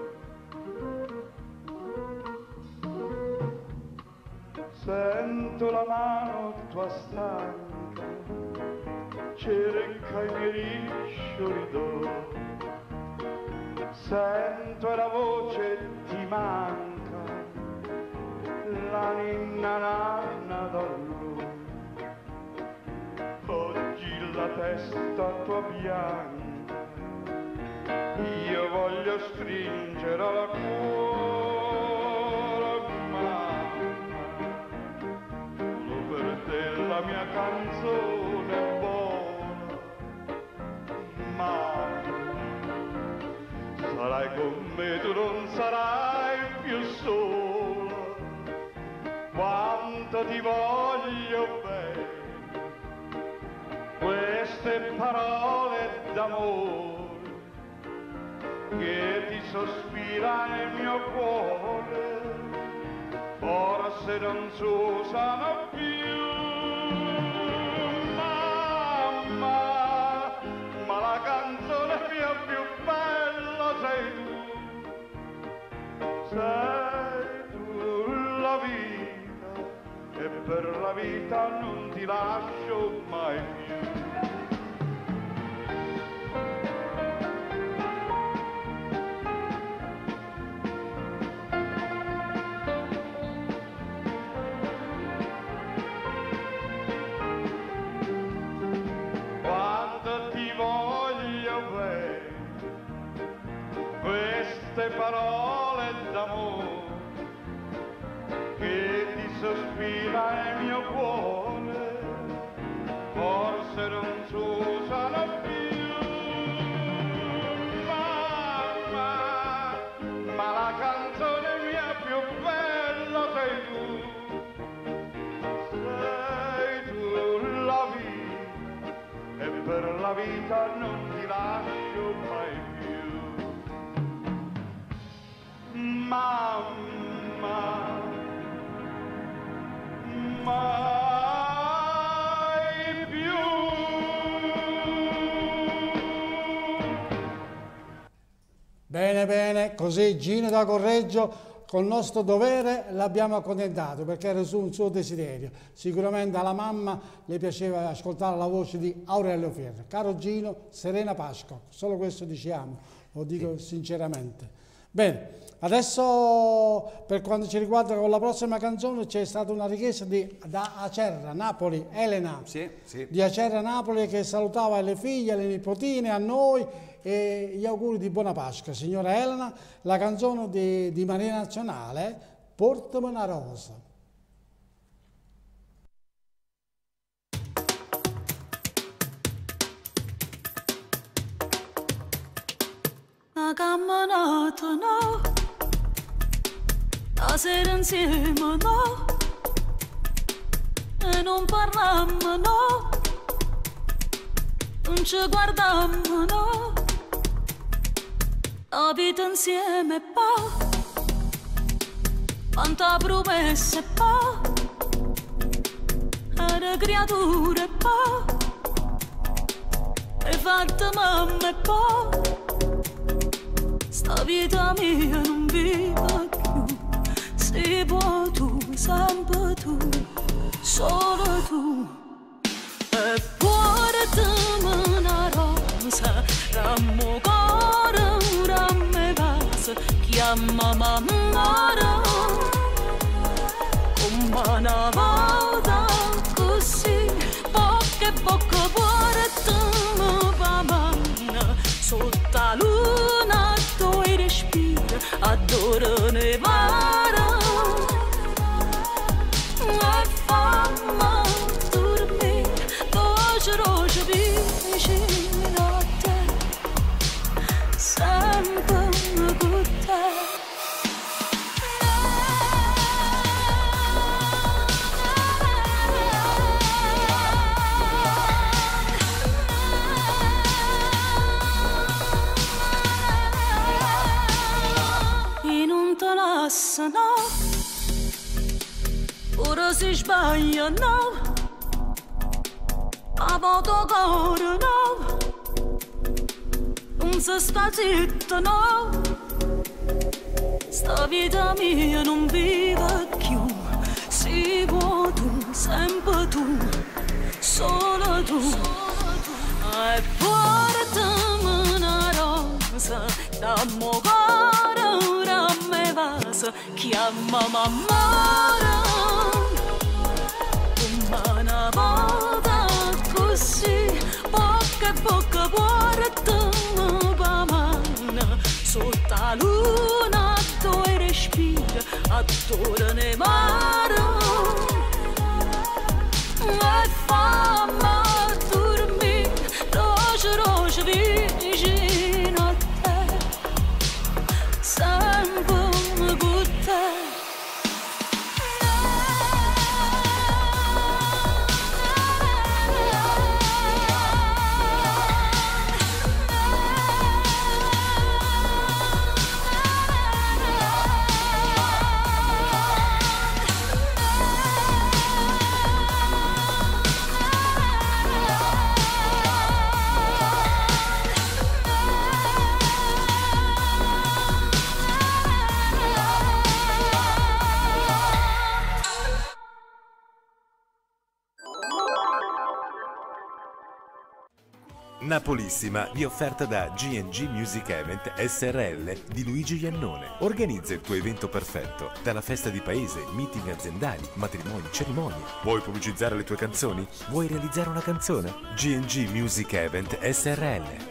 S6: Sento la mano tua stanca, cerca i miei riccioli d'oro. Sento la voce ti manca, la ninna nanna d'allora. Oggi la testa tua bianca, io voglio stringere alla cuore. Mamma, solo per te la mia canzone è buona. Mamma, sarai con me, tu non sarai più sola. Quanto ti voglio bene, queste parole d'amore che ti sospira nel mio cuore, forse non si usano più. Mamma, ma la canzone mia più bella sei tu la vita, e per la vita non ti lascio mai più. Quando ti voglio bene, queste parole d'amore che ti sospira il mio cuore, forse non si usano più. Mamma, ma la canzone mia più bella sei tu la vita, e per la vita non ti lascio mai più. Mamma, mai più.
S3: Bene, bene, così Gino da Correggio col nostro dovere l'abbiamo accontentato perché era un suo desiderio. Sicuramente alla mamma le piaceva ascoltare la voce di Aurelio Fierro. Caro Gino, serena Pasqua, solo questo diciamo, lo dico sinceramente. Bene, adesso per quanto ci riguarda con la prossima canzone c'è stata una richiesta da Acerra, Napoli, Elena, di Acerra, Napoli, che salutava le figlie, le nipotine, a noi e gli auguri di buona Pasqua. Signora Elena, la canzone di Marina Nazionale, Portami una rosa.
S8: Una camminata no, la sera insieme no, e non parlammo no, non ci guardammo no, la vita insieme pa, quanta promesse pa, e le creature pa, hai fatto mamma e poi sta vita mia non viva più. Se vuoi tu, sempre tu, solo tu. E portami una rosa, rammo cuore, ramme vaso, chiama mamma. Come una volta così, poche portami va manna, sotto la luna tu respira, adoro ne vara. E fammi dormire, roce vicino a te, sempre con te. No, ora si sbaglia, no, a voto cuore, no, non si sta zitto, no, sta vita mia non vive più, si vuoi tu, sempre tu, solo tu, e portami una rosa, dammo cuore, ramme vaso, chiama mamma. Come una volta così, poche portami va mano, sotto la luna tu respira, adoro ne mare. E fammi dormire, roce vicino a te, sempre con te.
S16: Napolissima vi è offerta da G&G Music Event SRL di Luigi Iannone. Organizza il tuo evento perfetto, dalla festa di paese, meeting aziendali, matrimoni, cerimonie. Vuoi pubblicizzare le tue canzoni? Vuoi realizzare una canzone? G&G Music Event SRL.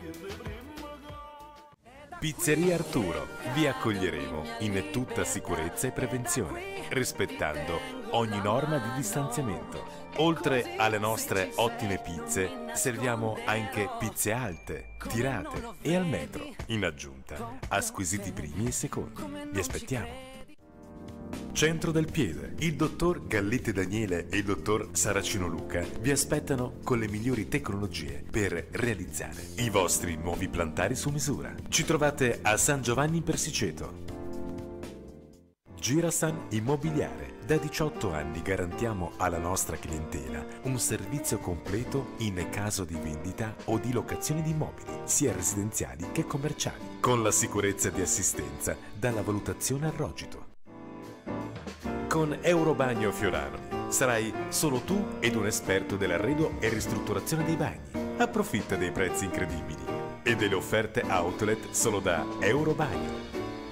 S16: Pizzeria Arturo. Vi accoglieremo in tutta sicurezza e prevenzione, rispettando ogni norma di distanziamento. Oltre alle nostre ottime pizze, serviamo anche pizze alte, tirate e al metro, in aggiunta a squisiti primi e secondi. Vi aspettiamo. Centro del Piede. Il dottor Galletti Daniele e il dottor Saracino Luca vi aspettano con le migliori tecnologie per realizzare i vostri nuovi plantari su misura. Ci trovate a San Giovanni in Persiceto. Girasan Immobiliare. Da 18 anni garantiamo alla nostra clientela un servizio completo in caso di vendita o di locazione di immobili, sia residenziali che commerciali, con la sicurezza di assistenza dalla valutazione al rogito. Con Eurobagno Fiorano sarai solo tu ed un esperto dell'arredo e ristrutturazione dei bagni. Approfitta dei prezzi incredibili e delle offerte outlet solo da Eurobagno.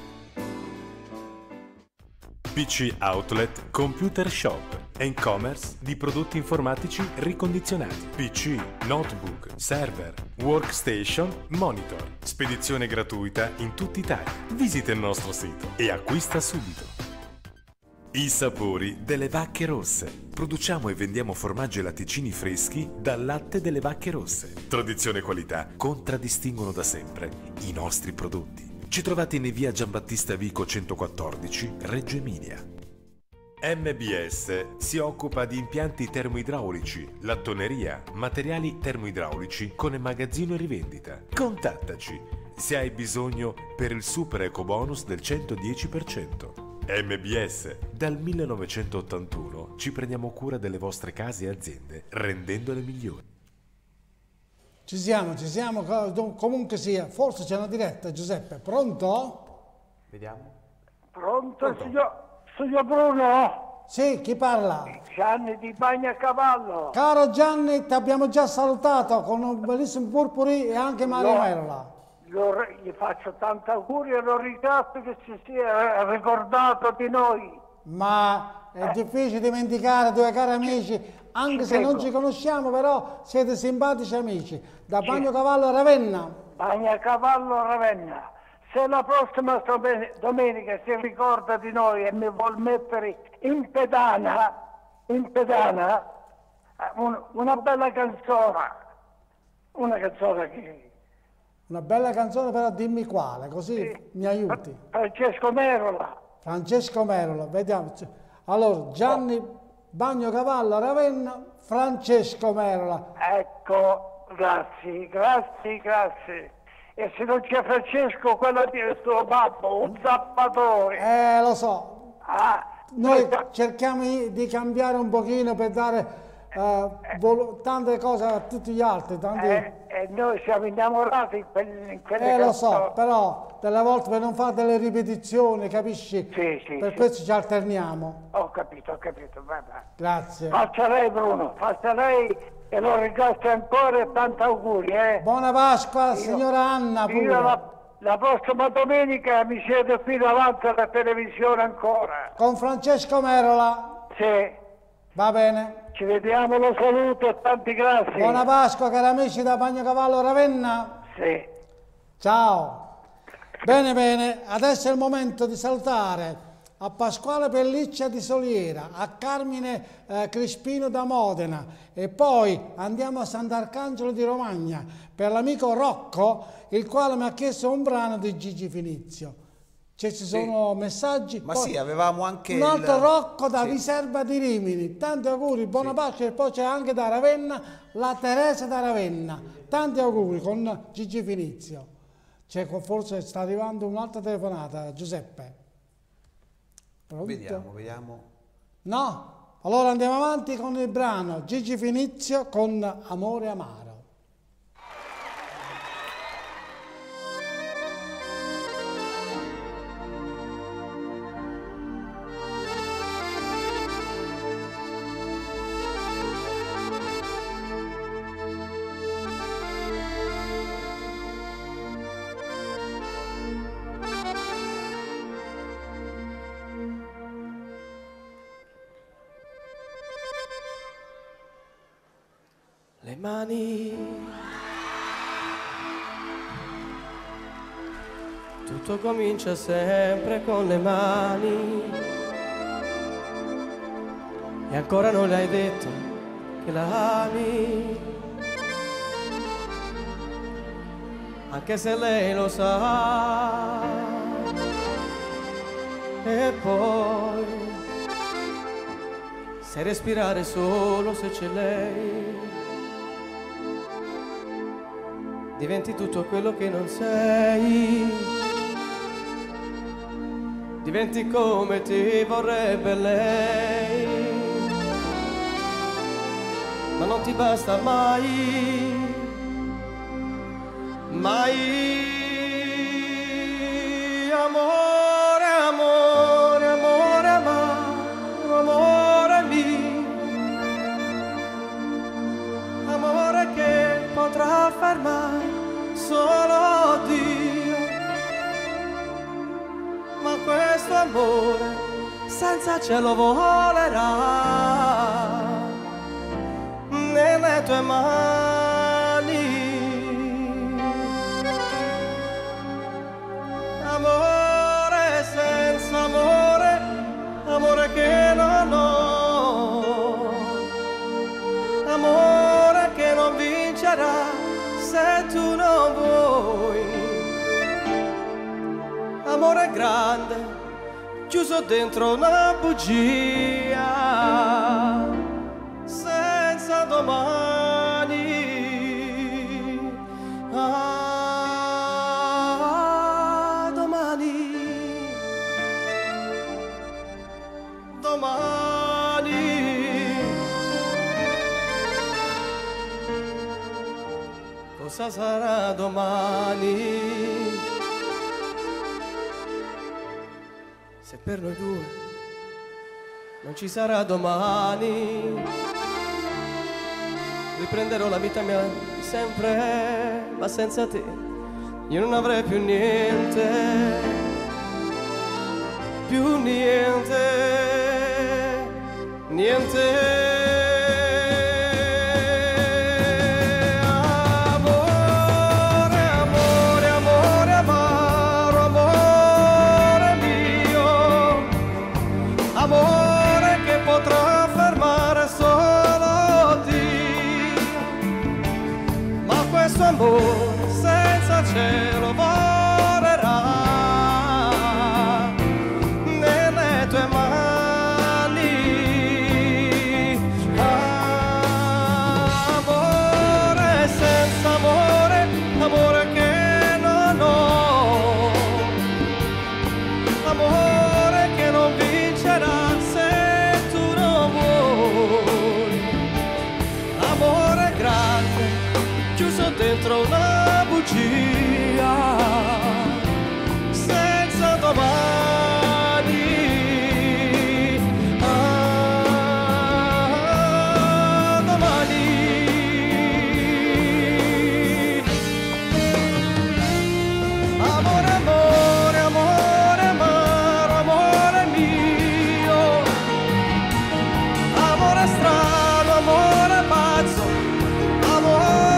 S16: PC Outlet Computer Shop, e-commerce di prodotti informatici ricondizionati, PC, notebook, server, workstation, monitor, spedizione gratuita in tutta Italia. Visita il nostro sito e acquista subito. I sapori delle vacche rosse. Produciamo e vendiamo formaggi e latticini freschi dal latte delle vacche rosse. Tradizione e qualità contraddistinguono da sempre i nostri prodotti. Ci trovate in via Giambattista Vico 114, Reggio Emilia. MBS si occupa di impianti termoidraulici, lattoneria, materiali termoidraulici con magazzino e rivendita. Contattaci se hai bisogno per il super eco bonus del 110%. MBS, dal 1981 ci prendiamo cura delle vostre case e aziende, rendendole migliori.
S3: Ci siamo, comunque sia. Forse c'è una diretta, Giuseppe. Pronto?
S4: Vediamo.
S9: Pronto? Signor Bruno?
S3: Sì, chi parla?
S9: Gianni di Bagnacavallo.
S3: Caro Gianni, ti abbiamo già salutato con un bellissimo purpurì e anche Mario Merola.
S9: Gli faccio tanti auguri e lo ringrazio che si sia ricordato di noi.
S3: Ma è difficile dimenticare due cari amici, anche se non ci conosciamo, però siete simpatici amici. Da Bagnacavallo a Ravenna.
S9: Bagnacavallo a Ravenna. Se la prossima domenica si ricorda di noi e mi vuol mettere in pedana una bella canzone. Una canzone che...
S3: Una bella canzone, però dimmi quale, così mi aiuti.
S9: Francesco Merola.
S3: Francesco Merola, vediamo. Allora, Gianni Bagnacavallo a Ravenna, Francesco Merola.
S9: Ecco, grazie. E se non c'è Francesco, quello di suo babbo, un zappatore.
S3: Lo so. Noi cerchiamo di cambiare un pochino per dare tante cose a tutti gli altri.
S9: E noi siamo innamorati in quelle canzoni.
S3: Lo so, però delle volte per non fare delle ripetizioni, capisci?
S9: Sì.
S3: Questo ci alterniamo.
S9: Ho capito, vai.
S3: Grazie.
S9: Faccia lei, Bruno, faccia lei e lo ringrazio ancora e tanti auguri.
S3: Buona Pasqua, signora Anna.
S9: La prossima domenica mi siedo qui davanti alla televisione ancora.
S3: Con Francesco Merola?
S9: Sì.
S3: Va bene.
S9: Ci vediamo, lo saluto e tanti grazie.
S3: Buona Pasqua, cari amici da Bagnacavallo Ravenna.
S9: Sì.
S3: Ciao. Bene, adesso è il momento di salutare a Pasquale Pelliccia di Soliera, a Carmine Crispino da Modena e poi andiamo a Sant'Arcangelo di Romagna per l'amico Rocco, il quale mi ha chiesto un brano di Gigi Finizio. Ci sono messaggi.
S4: Ma poi, avevamo anche
S3: un altro Rocco da Viserba di Rimini. Tanti auguri, buona pace. E poi c'è anche da Ravenna la Teresa da Ravenna. Tanti auguri con Gigi Finizio. Forse sta arrivando un'altra telefonata, Giuseppe. Pronto?
S4: Vediamo.
S3: No? Allora andiamo avanti con il brano Gigi Finizio con Amore Amaro.
S10: Le mani, tutto comincia sempre con le mani e ancora non le hai detto che la ami, anche se lei lo sa. E poi sai respirare solo se c'è lei, diventi tutto quello che non sei, diventi come ti vorrebbe lei, ma non ti basta mai, amore, amore, amore, amaro, amore mio, amore che potrà fermare solo Dio, ma questo amore senza cielo volerà nelle tue mani. Amore senza amore, amore che non ho, amore che non vincerà se tu non vuoi, amore grande, chiuso dentro una bugia, senza domani, domani. cosa sarà domani. Se per noi due non ci sarà domani, riprenderò la vita mia di sempre, ma senza te io non avrei più niente, niente. Amore senza cielo volerà nelle tue mani. Amore senza amore, amore che non ho, amore che non vincerà se tu non vuoi. Amore grande chiuso dentro una bugia senza domani. Domani. Amore, amore, amore, amaro, amore mio, amore strano, amore pazzo, amore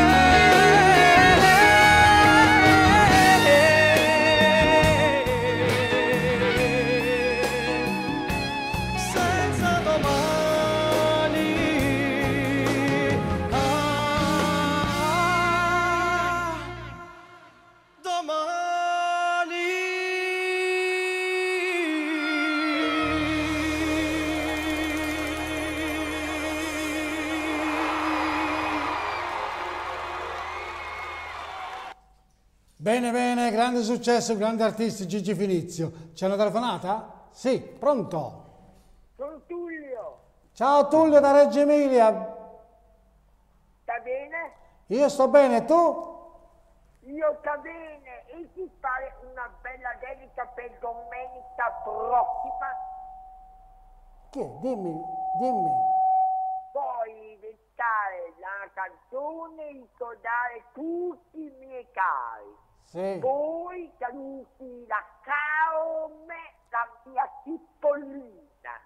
S3: Bene, bene, grande successo, grande artista Gigi Finizio. C'è una telefonata? Sì, pronto?
S11: Sono Tullio.
S3: Ciao Tullio da Reggio Emilia.
S11: Sta bene?
S3: Io sto bene, tu?
S11: Io sta bene. E ti fare una bella dedica per domenica prossima?
S3: Che? Dimmi, dimmi.
S11: Puoi dedicare la canzone e ricordare tutti i miei cari.
S3: Sì.
S11: Poi saluti la Carme, la mia Cipollina.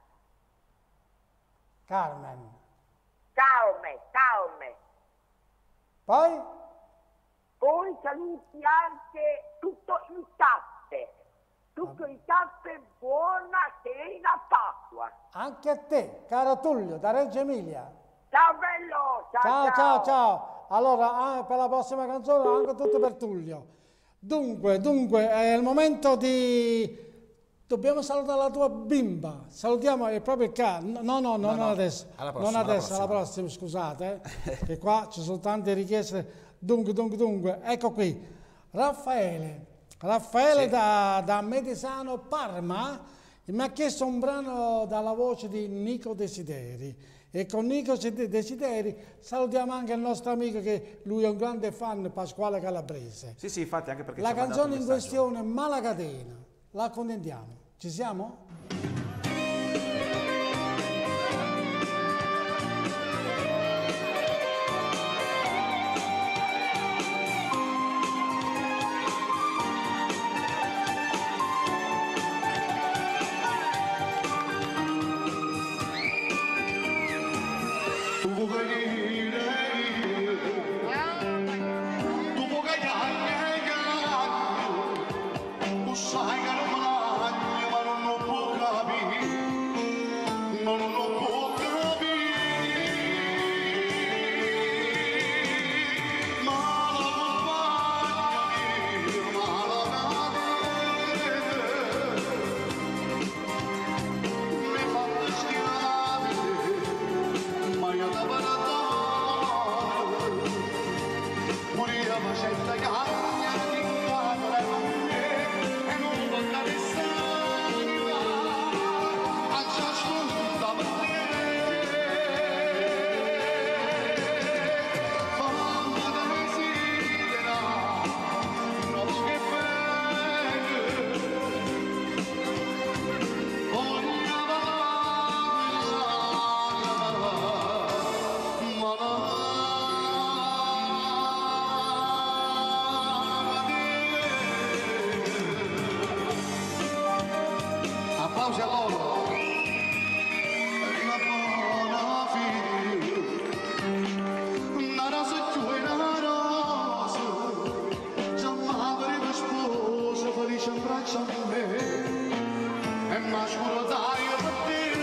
S3: Carmen.
S11: Carme.
S3: Poi?
S11: Poi saluti anche tutto il Tappe. Tutto il Tappe, buona serena Pasqua.
S3: Anche a te, caro Tullio, da Reggio Emilia.
S11: Ciao bello,
S3: Ciao. Allora, per la prossima canzone anche tutto per Tullio. Dunque, è il momento di... Dobbiamo salutare la tua bimba. Salutiamo proprio il caso. No, adesso. Alla prossima, scusate. Che qua ci sono tante richieste. Dunque, ecco qui. Raffaele sì. da Medesano Parma mi ha chiesto un brano dalla voce di Nico Desideri. E con Nico Desideri salutiamo anche il nostro amico che lui è un grande fan, Pasquale Calabrese.
S4: Sì, infatti, anche perché
S3: la canzone in questione è Malacatena. La accontentiamo. Ci siamo?
S15: faccia di me e mi scordai per te.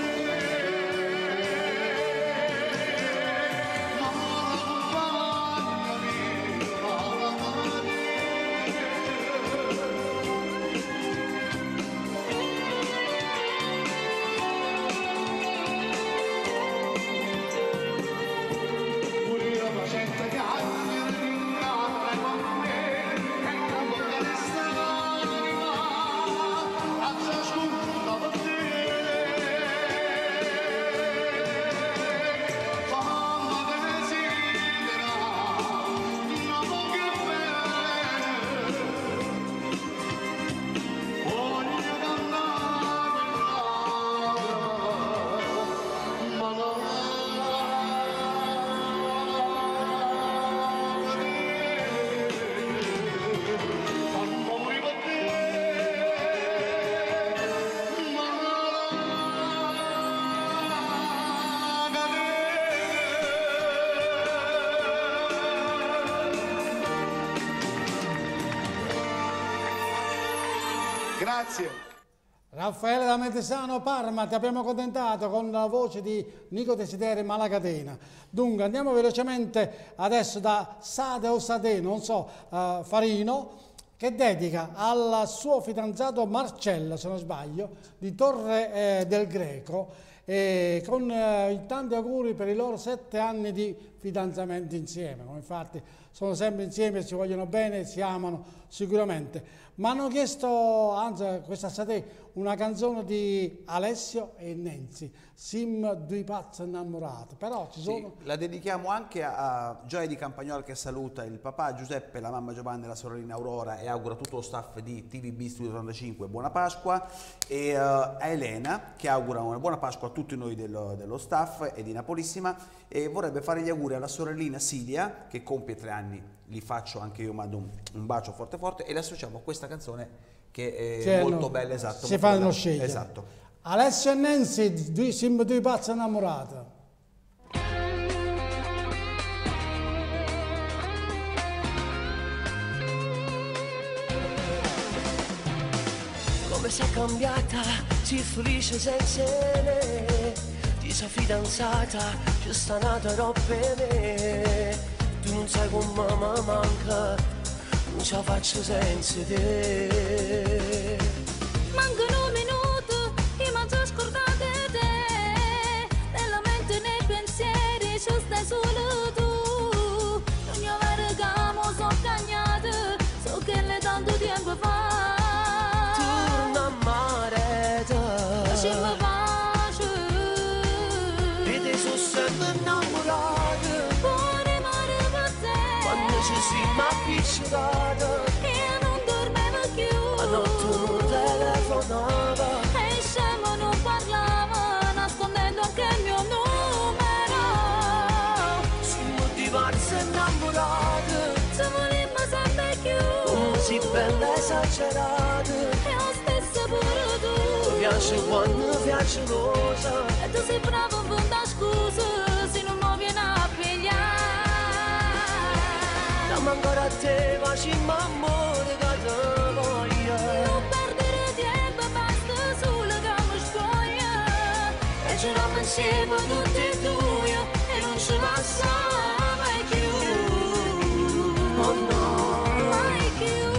S19: Grazie.
S3: Raffaele da Metesano Parma, ti abbiamo accontentato con la voce di Nico Desideri Malacatena. Dunque andiamo velocemente adesso da Sade o Sade, non so, Farino, che dedica al suo fidanzato Marcello, se non sbaglio, di Torre del Greco, con i tanti auguri per i loro 7 anni di fidanzamento insieme. Infatti sono sempre insieme, si vogliono bene, si amano sicuramente. Mi hanno chiesto, anzi questa Sade, una canzone di Alessio e Nancy, Sim due pazzi innamorati, però ci sono...
S4: Sì, la dedichiamo anche a Gioia di Campagnolo, che saluta il papà Giuseppe, la mamma Giovanni e la sorellina Aurora, e augura a tutto lo staff di TVB Studio 35 buona Pasqua, e a Elena, che augura una buona Pasqua a tutti noi dello staff e di Napolissima, e vorrebbe fare gli auguri alla sorellina Silvia, che compie 3 anni, li faccio anche io, mando un bacio forte forte, e le associamo a questa canzone che è molto bella, esatto.
S3: Si fanno scegliere.
S4: Esatto.
S3: Alessio e Nancy, Sim due pazzi innamorati.
S7: Come sei cambiata, sii felice senza me. Ti sei fidanzata, ci sta nata roba per me. Tu non sai come mi manca, non ce la faccio senza te.
S8: Mancano minuti, io mi sono scordata di te. Nella mente e nei pensieri ci stai solo tu. Non mi avere che mi sono cagnata, so che le tanto tempo fa.
S7: Tu non ammarete,
S8: lasciami pace.
S7: E te sono sempre innamorata.
S8: Cuore mare per te.
S7: Quando ci siamo appiccicati,
S8: io non dormevo più.
S7: a notte non telefonava.
S8: E scemo non parlava, nascondendo anche il mio numero.
S7: Siamo diversi innamorati,
S8: Se volimmo sempre più.
S7: come si bella esagerata.
S8: E lo stesso pure tu.
S7: Mi piace quando piace rosa.
S8: E tu sei bravo a fondare scuse, se non mi viene a pigliare.
S7: Dammi ancora a te, facciamo amore che te voglio.
S8: Non perdere tempo, basta solo che mi scoglie. E giriamo insieme tutti e due, e non ci passa mai più.
S7: Oh no,
S8: Mai più.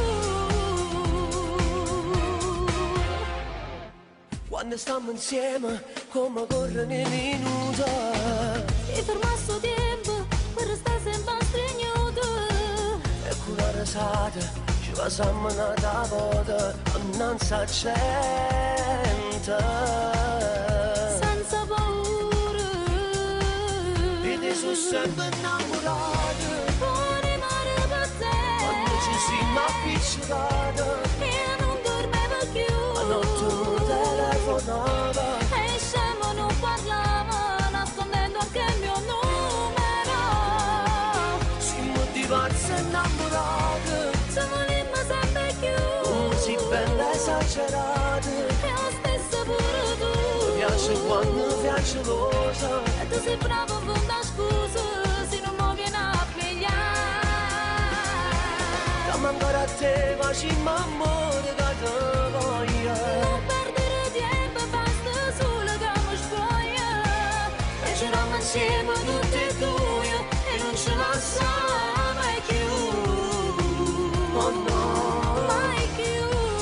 S7: quando stiamo insieme, come corrono i minuti.
S8: Ti fermasse tempo, per restare sempre stregnuto.
S7: E con la risata, ci passiamo una volta, non sa gente.
S8: Senza paura.
S7: E te sono sempre innamorata.
S8: Cuore mare per te.
S7: Quando ci siamo appiccicati,
S8: Io non dormevo più.
S7: a notte non telefonava.
S8: E scemo non parlava, nascondendo anche il mio numero.
S7: Siamo diversi innamorati,
S8: Se volimmo sempre più.
S7: come si bella esagerata.
S8: E lo stesso pure tu.
S7: Mi piace quando piace rosa.
S8: E tu sei bravo a fondare scuse, se non mi viene a pigliare.
S7: Dammi ancora a te, facciamo amore che te voglio.
S8: Non perdere tempo, basta solo che mi sbaglia. E giriamo insieme tutti e due e non ce la sa mai più.
S7: Oh no.
S8: Mai più.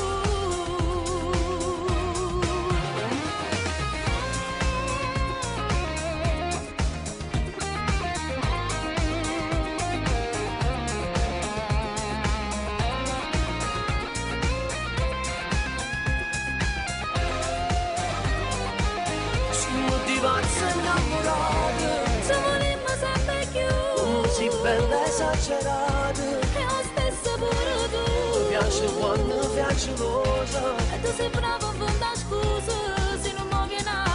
S7: Siamo diversi innamorati,
S8: Siamo volemmo sempre più.
S7: così bella esagerata.
S8: E lo stesso pure tu.
S7: Mi piace quando piace rosa.
S8: E tu sei bravo a fare scusa se non mi viene a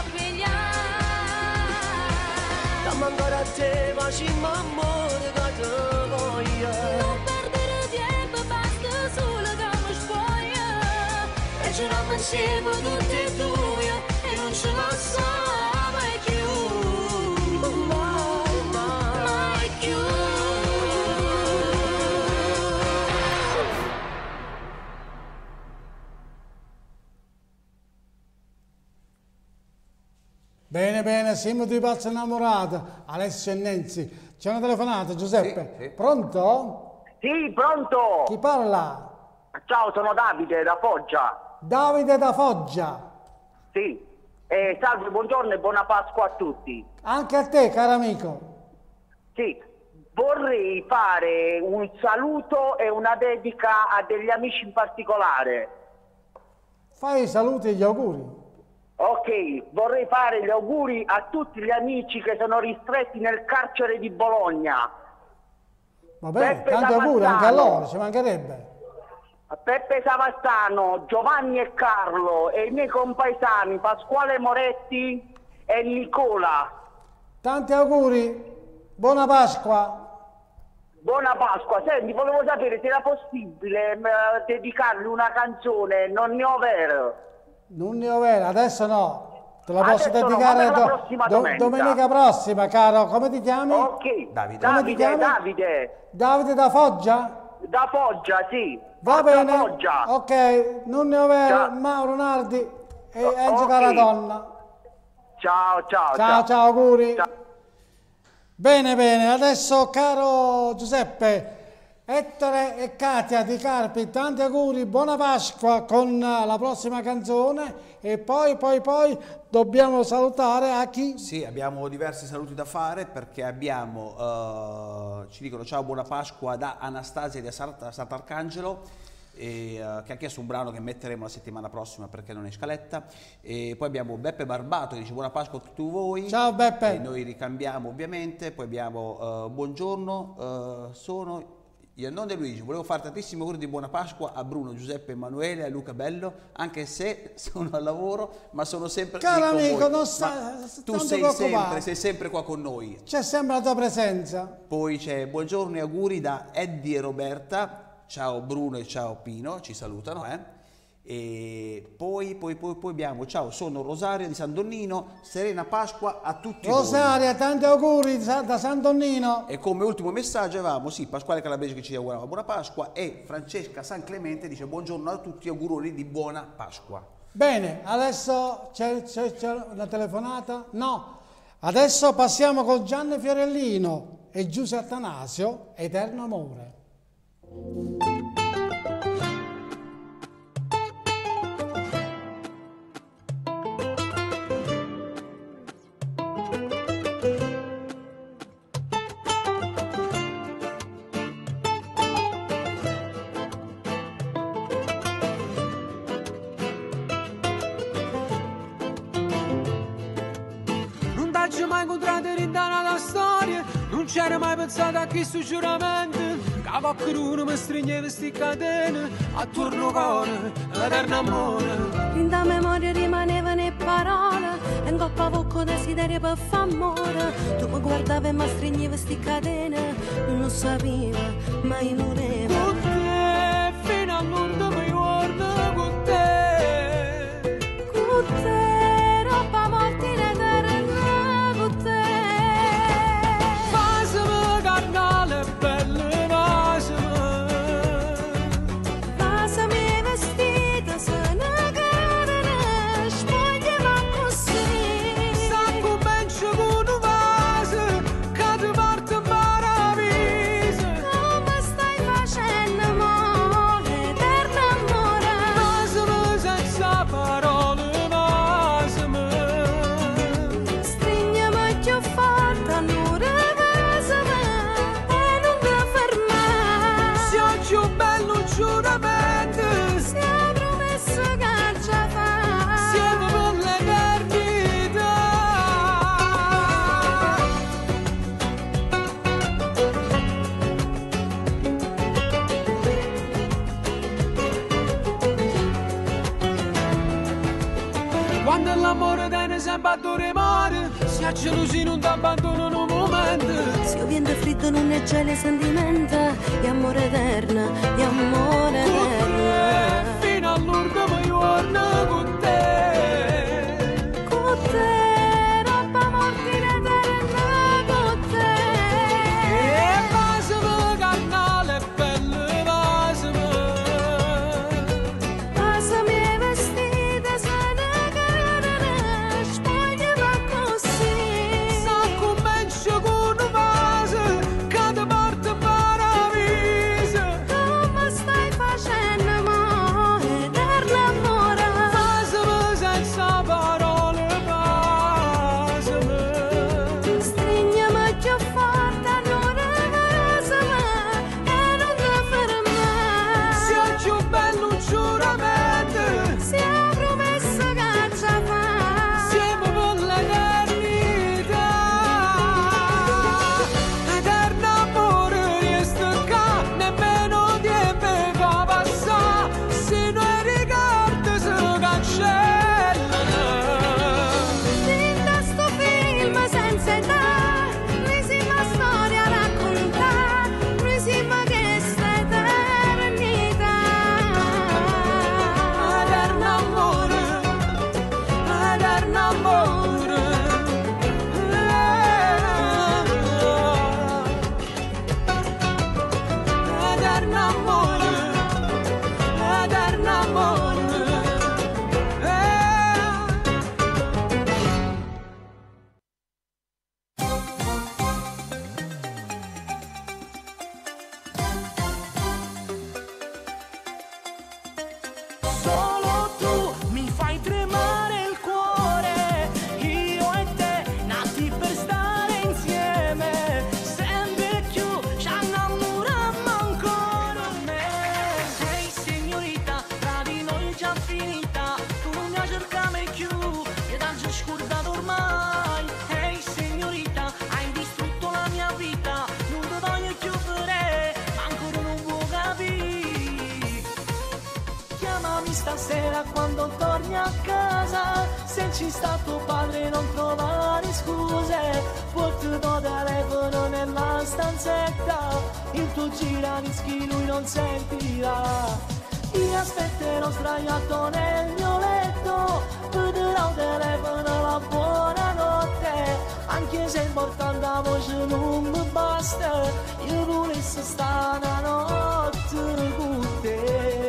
S8: pigliare.
S7: Dammi ancora a te, facciamo amore che te voglio.
S8: Non perdere tempo, basta solo che mi sbaglia.
S7: E giriamo insieme tutti e due e non ce la sa mai più. Mai, mai più.
S3: Bene, bene, siamo due pazzi innamorati, Alessio e Nenzi. C'è una telefonata, Giuseppe?
S4: Sì.
S3: Pronto?
S11: Sì, pronto?
S3: Chi parla?
S11: Ciao, sono Davide da Foggia.
S3: Davide da Foggia.
S11: Sì. Salve, buongiorno e buona Pasqua a tutti.
S3: Anche a te, caro amico.
S11: Sì, vorrei fare un saluto e una dedica a degli amici in particolare.
S3: Fai i saluti e gli auguri.
S11: Ok, vorrei fare gli auguri a tutti gli amici che sono ristretti nel carcere di Bologna.
S3: Va bene,
S11: Peppe
S3: tanti auguri anche a
S11: Savastano.
S3: loro, ci mancherebbe.
S11: Peppe Savastano, Giovanni e Carlo e i miei compaesani Pasquale Moretti e Nicola.
S3: Tanti auguri, buona Pasqua.
S11: Buona Pasqua. Senti, volevo sapere se era possibile dedicargli una canzone, Non ne ho vero.
S3: Non ne ho vera, adesso no. Te la
S11: Adesso
S3: posso
S11: no,
S3: dedicare
S11: ma per la prossima domenica.
S3: domenica prossima, caro. Come ti chiami?
S11: Ok,
S4: Davide.
S3: Come ti chiami?
S11: Davide.
S3: Davide da Foggia?
S11: Da Foggia, sì.
S3: Va
S11: Forza
S3: bene.
S11: Foggia.
S3: Ok, non ne ho vera,
S11: Ciao.
S3: Mauro Nardi e Enzo
S11: ok.
S3: Caradonna.
S11: Ciao, ciao,
S3: Ciao, ciao, auguri.
S11: Ciao.
S3: Bene, bene, adesso caro Giuseppe, Ettore e Katia di Carpi, tanti auguri, buona Pasqua con la prossima canzone e poi dobbiamo salutare a chi?
S4: Sì, abbiamo diversi saluti da fare perché abbiamo, ci dicono ciao, buona Pasqua da Anastasia di Sant'Arcangelo. Che ha chiesto un brano che metteremo la settimana prossima perché non è in scaletta, e poi abbiamo Beppe Barbato che dice buona Pasqua a tutti voi.
S3: Ciao Beppe.
S4: E noi ricambiamo ovviamente. Poi abbiamo buongiorno, sono Iannone De Luigi, volevo fare tantissimi auguri di buona Pasqua a Bruno, Giuseppe, Emanuele, a Luca Bello, anche se sono al lavoro, ma sono sempre
S3: Caro
S4: lì con
S3: amico,
S4: voi.
S3: tu
S4: sei sempre qua con noi.
S3: C'è sempre la tua presenza.
S4: Poi c'è buongiorno e auguri da Eddie e Roberta. Ciao Bruno e ciao Pino, ci salutano, E poi abbiamo ciao, sono Rosaria di San Donnino, serena Pasqua a tutti
S3: Rosaria,
S4: voi.
S3: tanti auguri da San Donnino.
S4: E come ultimo messaggio avevamo Pasquale Calabrese che ci augurava buona Pasqua e Francesca San Clemente dice buongiorno a tutti, auguroni di buona Pasqua.
S3: Bene, adesso c'è una telefonata? No. Adesso passiamo con Gianni Fiorellino e Giuseppe Attanasio, Eterno Amore.
S12: Non t'hai mai incontrato in una storia, non c'era mai pensato a questo giuramento, che qualcuno mi stringeva sti catene, attorno cuore, l'eterno amore.
S8: In da memoria rimanevano le parole, e in coppa poco desiderio per far amore. Tu mi guardavi e mi stringevi sti catene, non sapevo, mai moreva.
S12: Con te, fino all'onda mi guardo con te.
S8: Con te, roba morti in eterna, con te.
S12: Fasimi carnale belle, fasimi. Quando l'amore tiene sempre a dormire, si ha gelosi non ti abbandonano un momento.
S8: Se io viento fritto non è già le sentimenta, è amore eterno, è amore eterno.
S12: Fino all'ultimo giorno con te.
S8: Con te, roba mortina eterna con te.
S12: E pasami carnale belle, pasami.
S8: Pasami i vestiti, sana carana, spogliami così.
S12: Sa comincio con un vaso, che ti porta paradiso.
S8: Come stai facendo, amore, eterno amore?
S12: Pasami senza parole, pasami.
S8: Stringiami più forte, allora pasami, e non ti fermare.
S12: Sia più bello un giuramento,
S8: Sia promessa che ci fa.
S12: siamo per l'eternità. Eterno amore, resta qua, nemmeno tempo fa passare. Se noi ricordi si cancellano.
S8: Finta sto film senza età, l'ultima storia raccontata, l'ultima che sta eternità.
S12: Eterno amore, eterno amore. Eterno amore, eterno amore.
S22: Solo tu mi fai tremare il cuore, io e te nati per stare insieme, sempre più ci innamoriamo ancora me. Ehi signorita, tra di noi è già finita, tu mi hai cercato più, io t'ho già scordato ormai. Ehi signorita, hai distrutto la mia vita, non ti voglio più vedere, ma ancora non vuoi capire. Chiamami stasera quando torni a casa, se ci sta tuo padre non trovare scuse, porti il tuo telefono nella stanzetta, il tuo giradischi lui non sentirà. Ti aspetterò sdraiato nel mio letto, vedrò il telefono la buonanotte, anche se importante la voce non mi basta, io volessi stare una notte con te.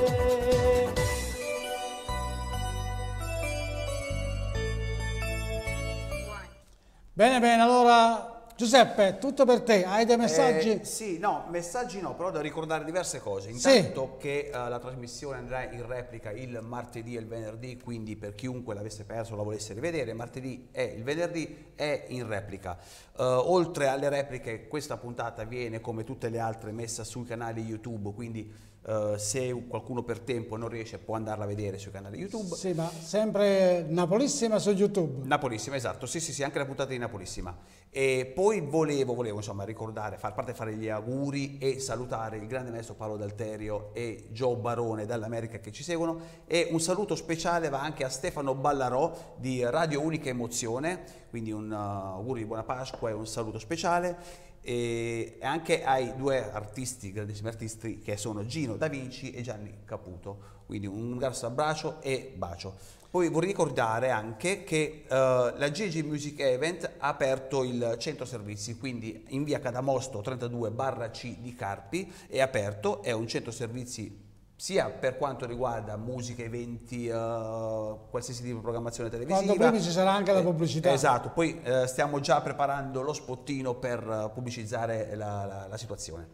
S3: Bene, bene, allora Giuseppe, tutto per te, hai dei messaggi?
S4: Sì, no, messaggi no, però devo ricordare diverse cose. Intanto che la trasmissione andrà in replica il martedì e il venerdì, quindi per chiunque l'avesse perso o la volesse rivedere, martedì e il venerdì è in replica. Oltre alle repliche, questa puntata viene come tutte le altre messa sui canali YouTube, quindi se qualcuno per tempo non riesce può andarla a vedere sui canali YouTube.
S3: Sì, ma sempre Napolissima su YouTube.
S4: Napolissima, esatto, sì, anche la puntata di Napolissima. E poi volevo insomma ricordare, a parte fare gli auguri e salutare il grande maestro Paolo D'Alterio e Joe Barone dall'America che ci seguono, e un saluto speciale va anche a Stefano Ballarò di Radio Unica Emozione, quindi un augurio di buona Pasqua e un saluto speciale. E anche ai due artisti, grandissimi artisti, che sono Gino Da Vinci e Gianni Caputo, quindi un grosso abbraccio e bacio. Poi vorrei ricordare anche che la GG Music Event ha aperto il centro servizi, quindi in via Cadamosto 32/C di Carpi è aperto, è un centro servizi sia per quanto riguarda musica, eventi, qualsiasi tipo di programmazione televisiva.
S3: Quando prima ci sarà anche la pubblicità.
S4: Esatto, poi stiamo già preparando lo spottino per pubblicizzare la situazione.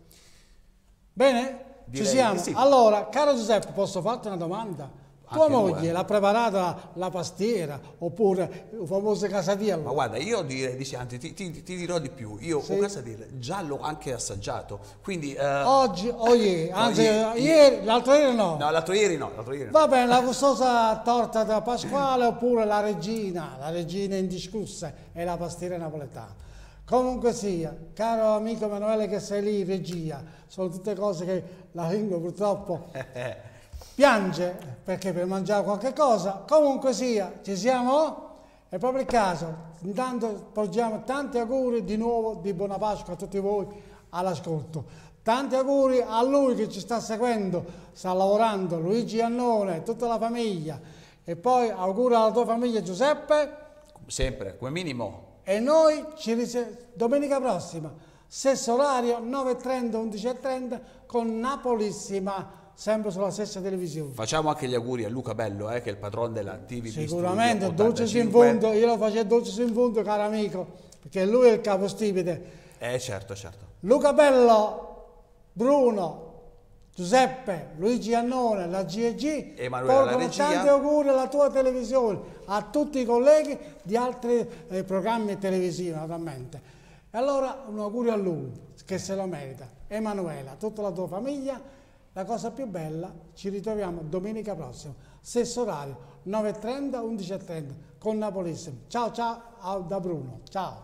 S3: Bene?
S4: Direi
S3: Ci siamo.
S4: di sì.
S3: Allora, caro Giuseppe, posso farti una domanda? Tua moglie l'ha preparata la pastiera oppure il famoso casatiello?
S4: Ma guarda, io direi, anzi, ti dirò di più, io un casatiello già l'ho anche assaggiato, quindi...
S3: Oggi o ieri? Anzi, ieri, l'altro ieri no.
S4: No, l'altro ieri no.
S3: Va bene, la gustosa torta da Pasquale oppure la regina indiscussa e la pastiera napoletana. Comunque sia, caro amico Emanuele che sei lì in regia, sono tutte cose che la lingua purtroppo... piange perché per mangiare qualche cosa, comunque sia, ci siamo? È proprio il caso. Intanto porgiamo tanti auguri di nuovo di buona Pasqua a tutti voi all'ascolto. Tanti auguri a lui che ci sta seguendo, sta lavorando, Luigi Iannone, tutta la famiglia. E poi auguri alla tua famiglia, Giuseppe.
S4: Sempre, come minimo.
S3: E noi domenica prossima, stesso orario, 9:30, 11:30, con Napolissima, sempre sulla stessa televisione.
S4: Facciamo anche gli auguri a Luca Bello, che è il padrone della TVB.
S3: Sicuramente, dolce in fondo, io lo facevo dolce in fondo, caro amico, perché lui è il capostipite.
S4: Certo.
S3: Luca Bello, Bruno, Giuseppe, Luigi Iannone, la GG,
S4: Emanuele la regia.
S3: Tanti auguri alla tua televisione, a tutti i colleghi di altri programmi televisivi naturalmente. E allora un augurio a lui, che se lo merita. Emanuela, tutta la tua famiglia, la cosa più bella, ci ritroviamo domenica prossima, stesso orario, 9:30, 11:30, con Napolissimo. Ciao da Bruno, ciao.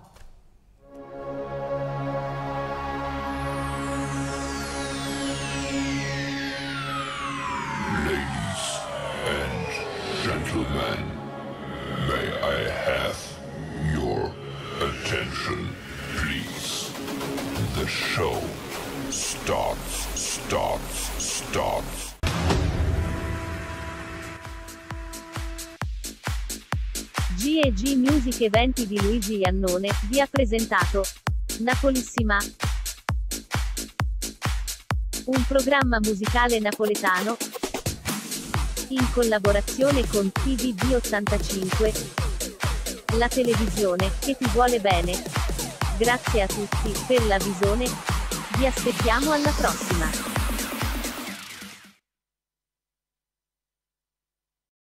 S14: Gentlemen, may I have your attention, please? The show starts.
S17: G&G Music Eventi di Luigi Iannone vi ha presentato Napolissima, un programma musicale napoletano in collaborazione con TVB 85, la televisione che ti vuole bene. Grazie a tutti per la visione, vi aspettiamo alla prossima.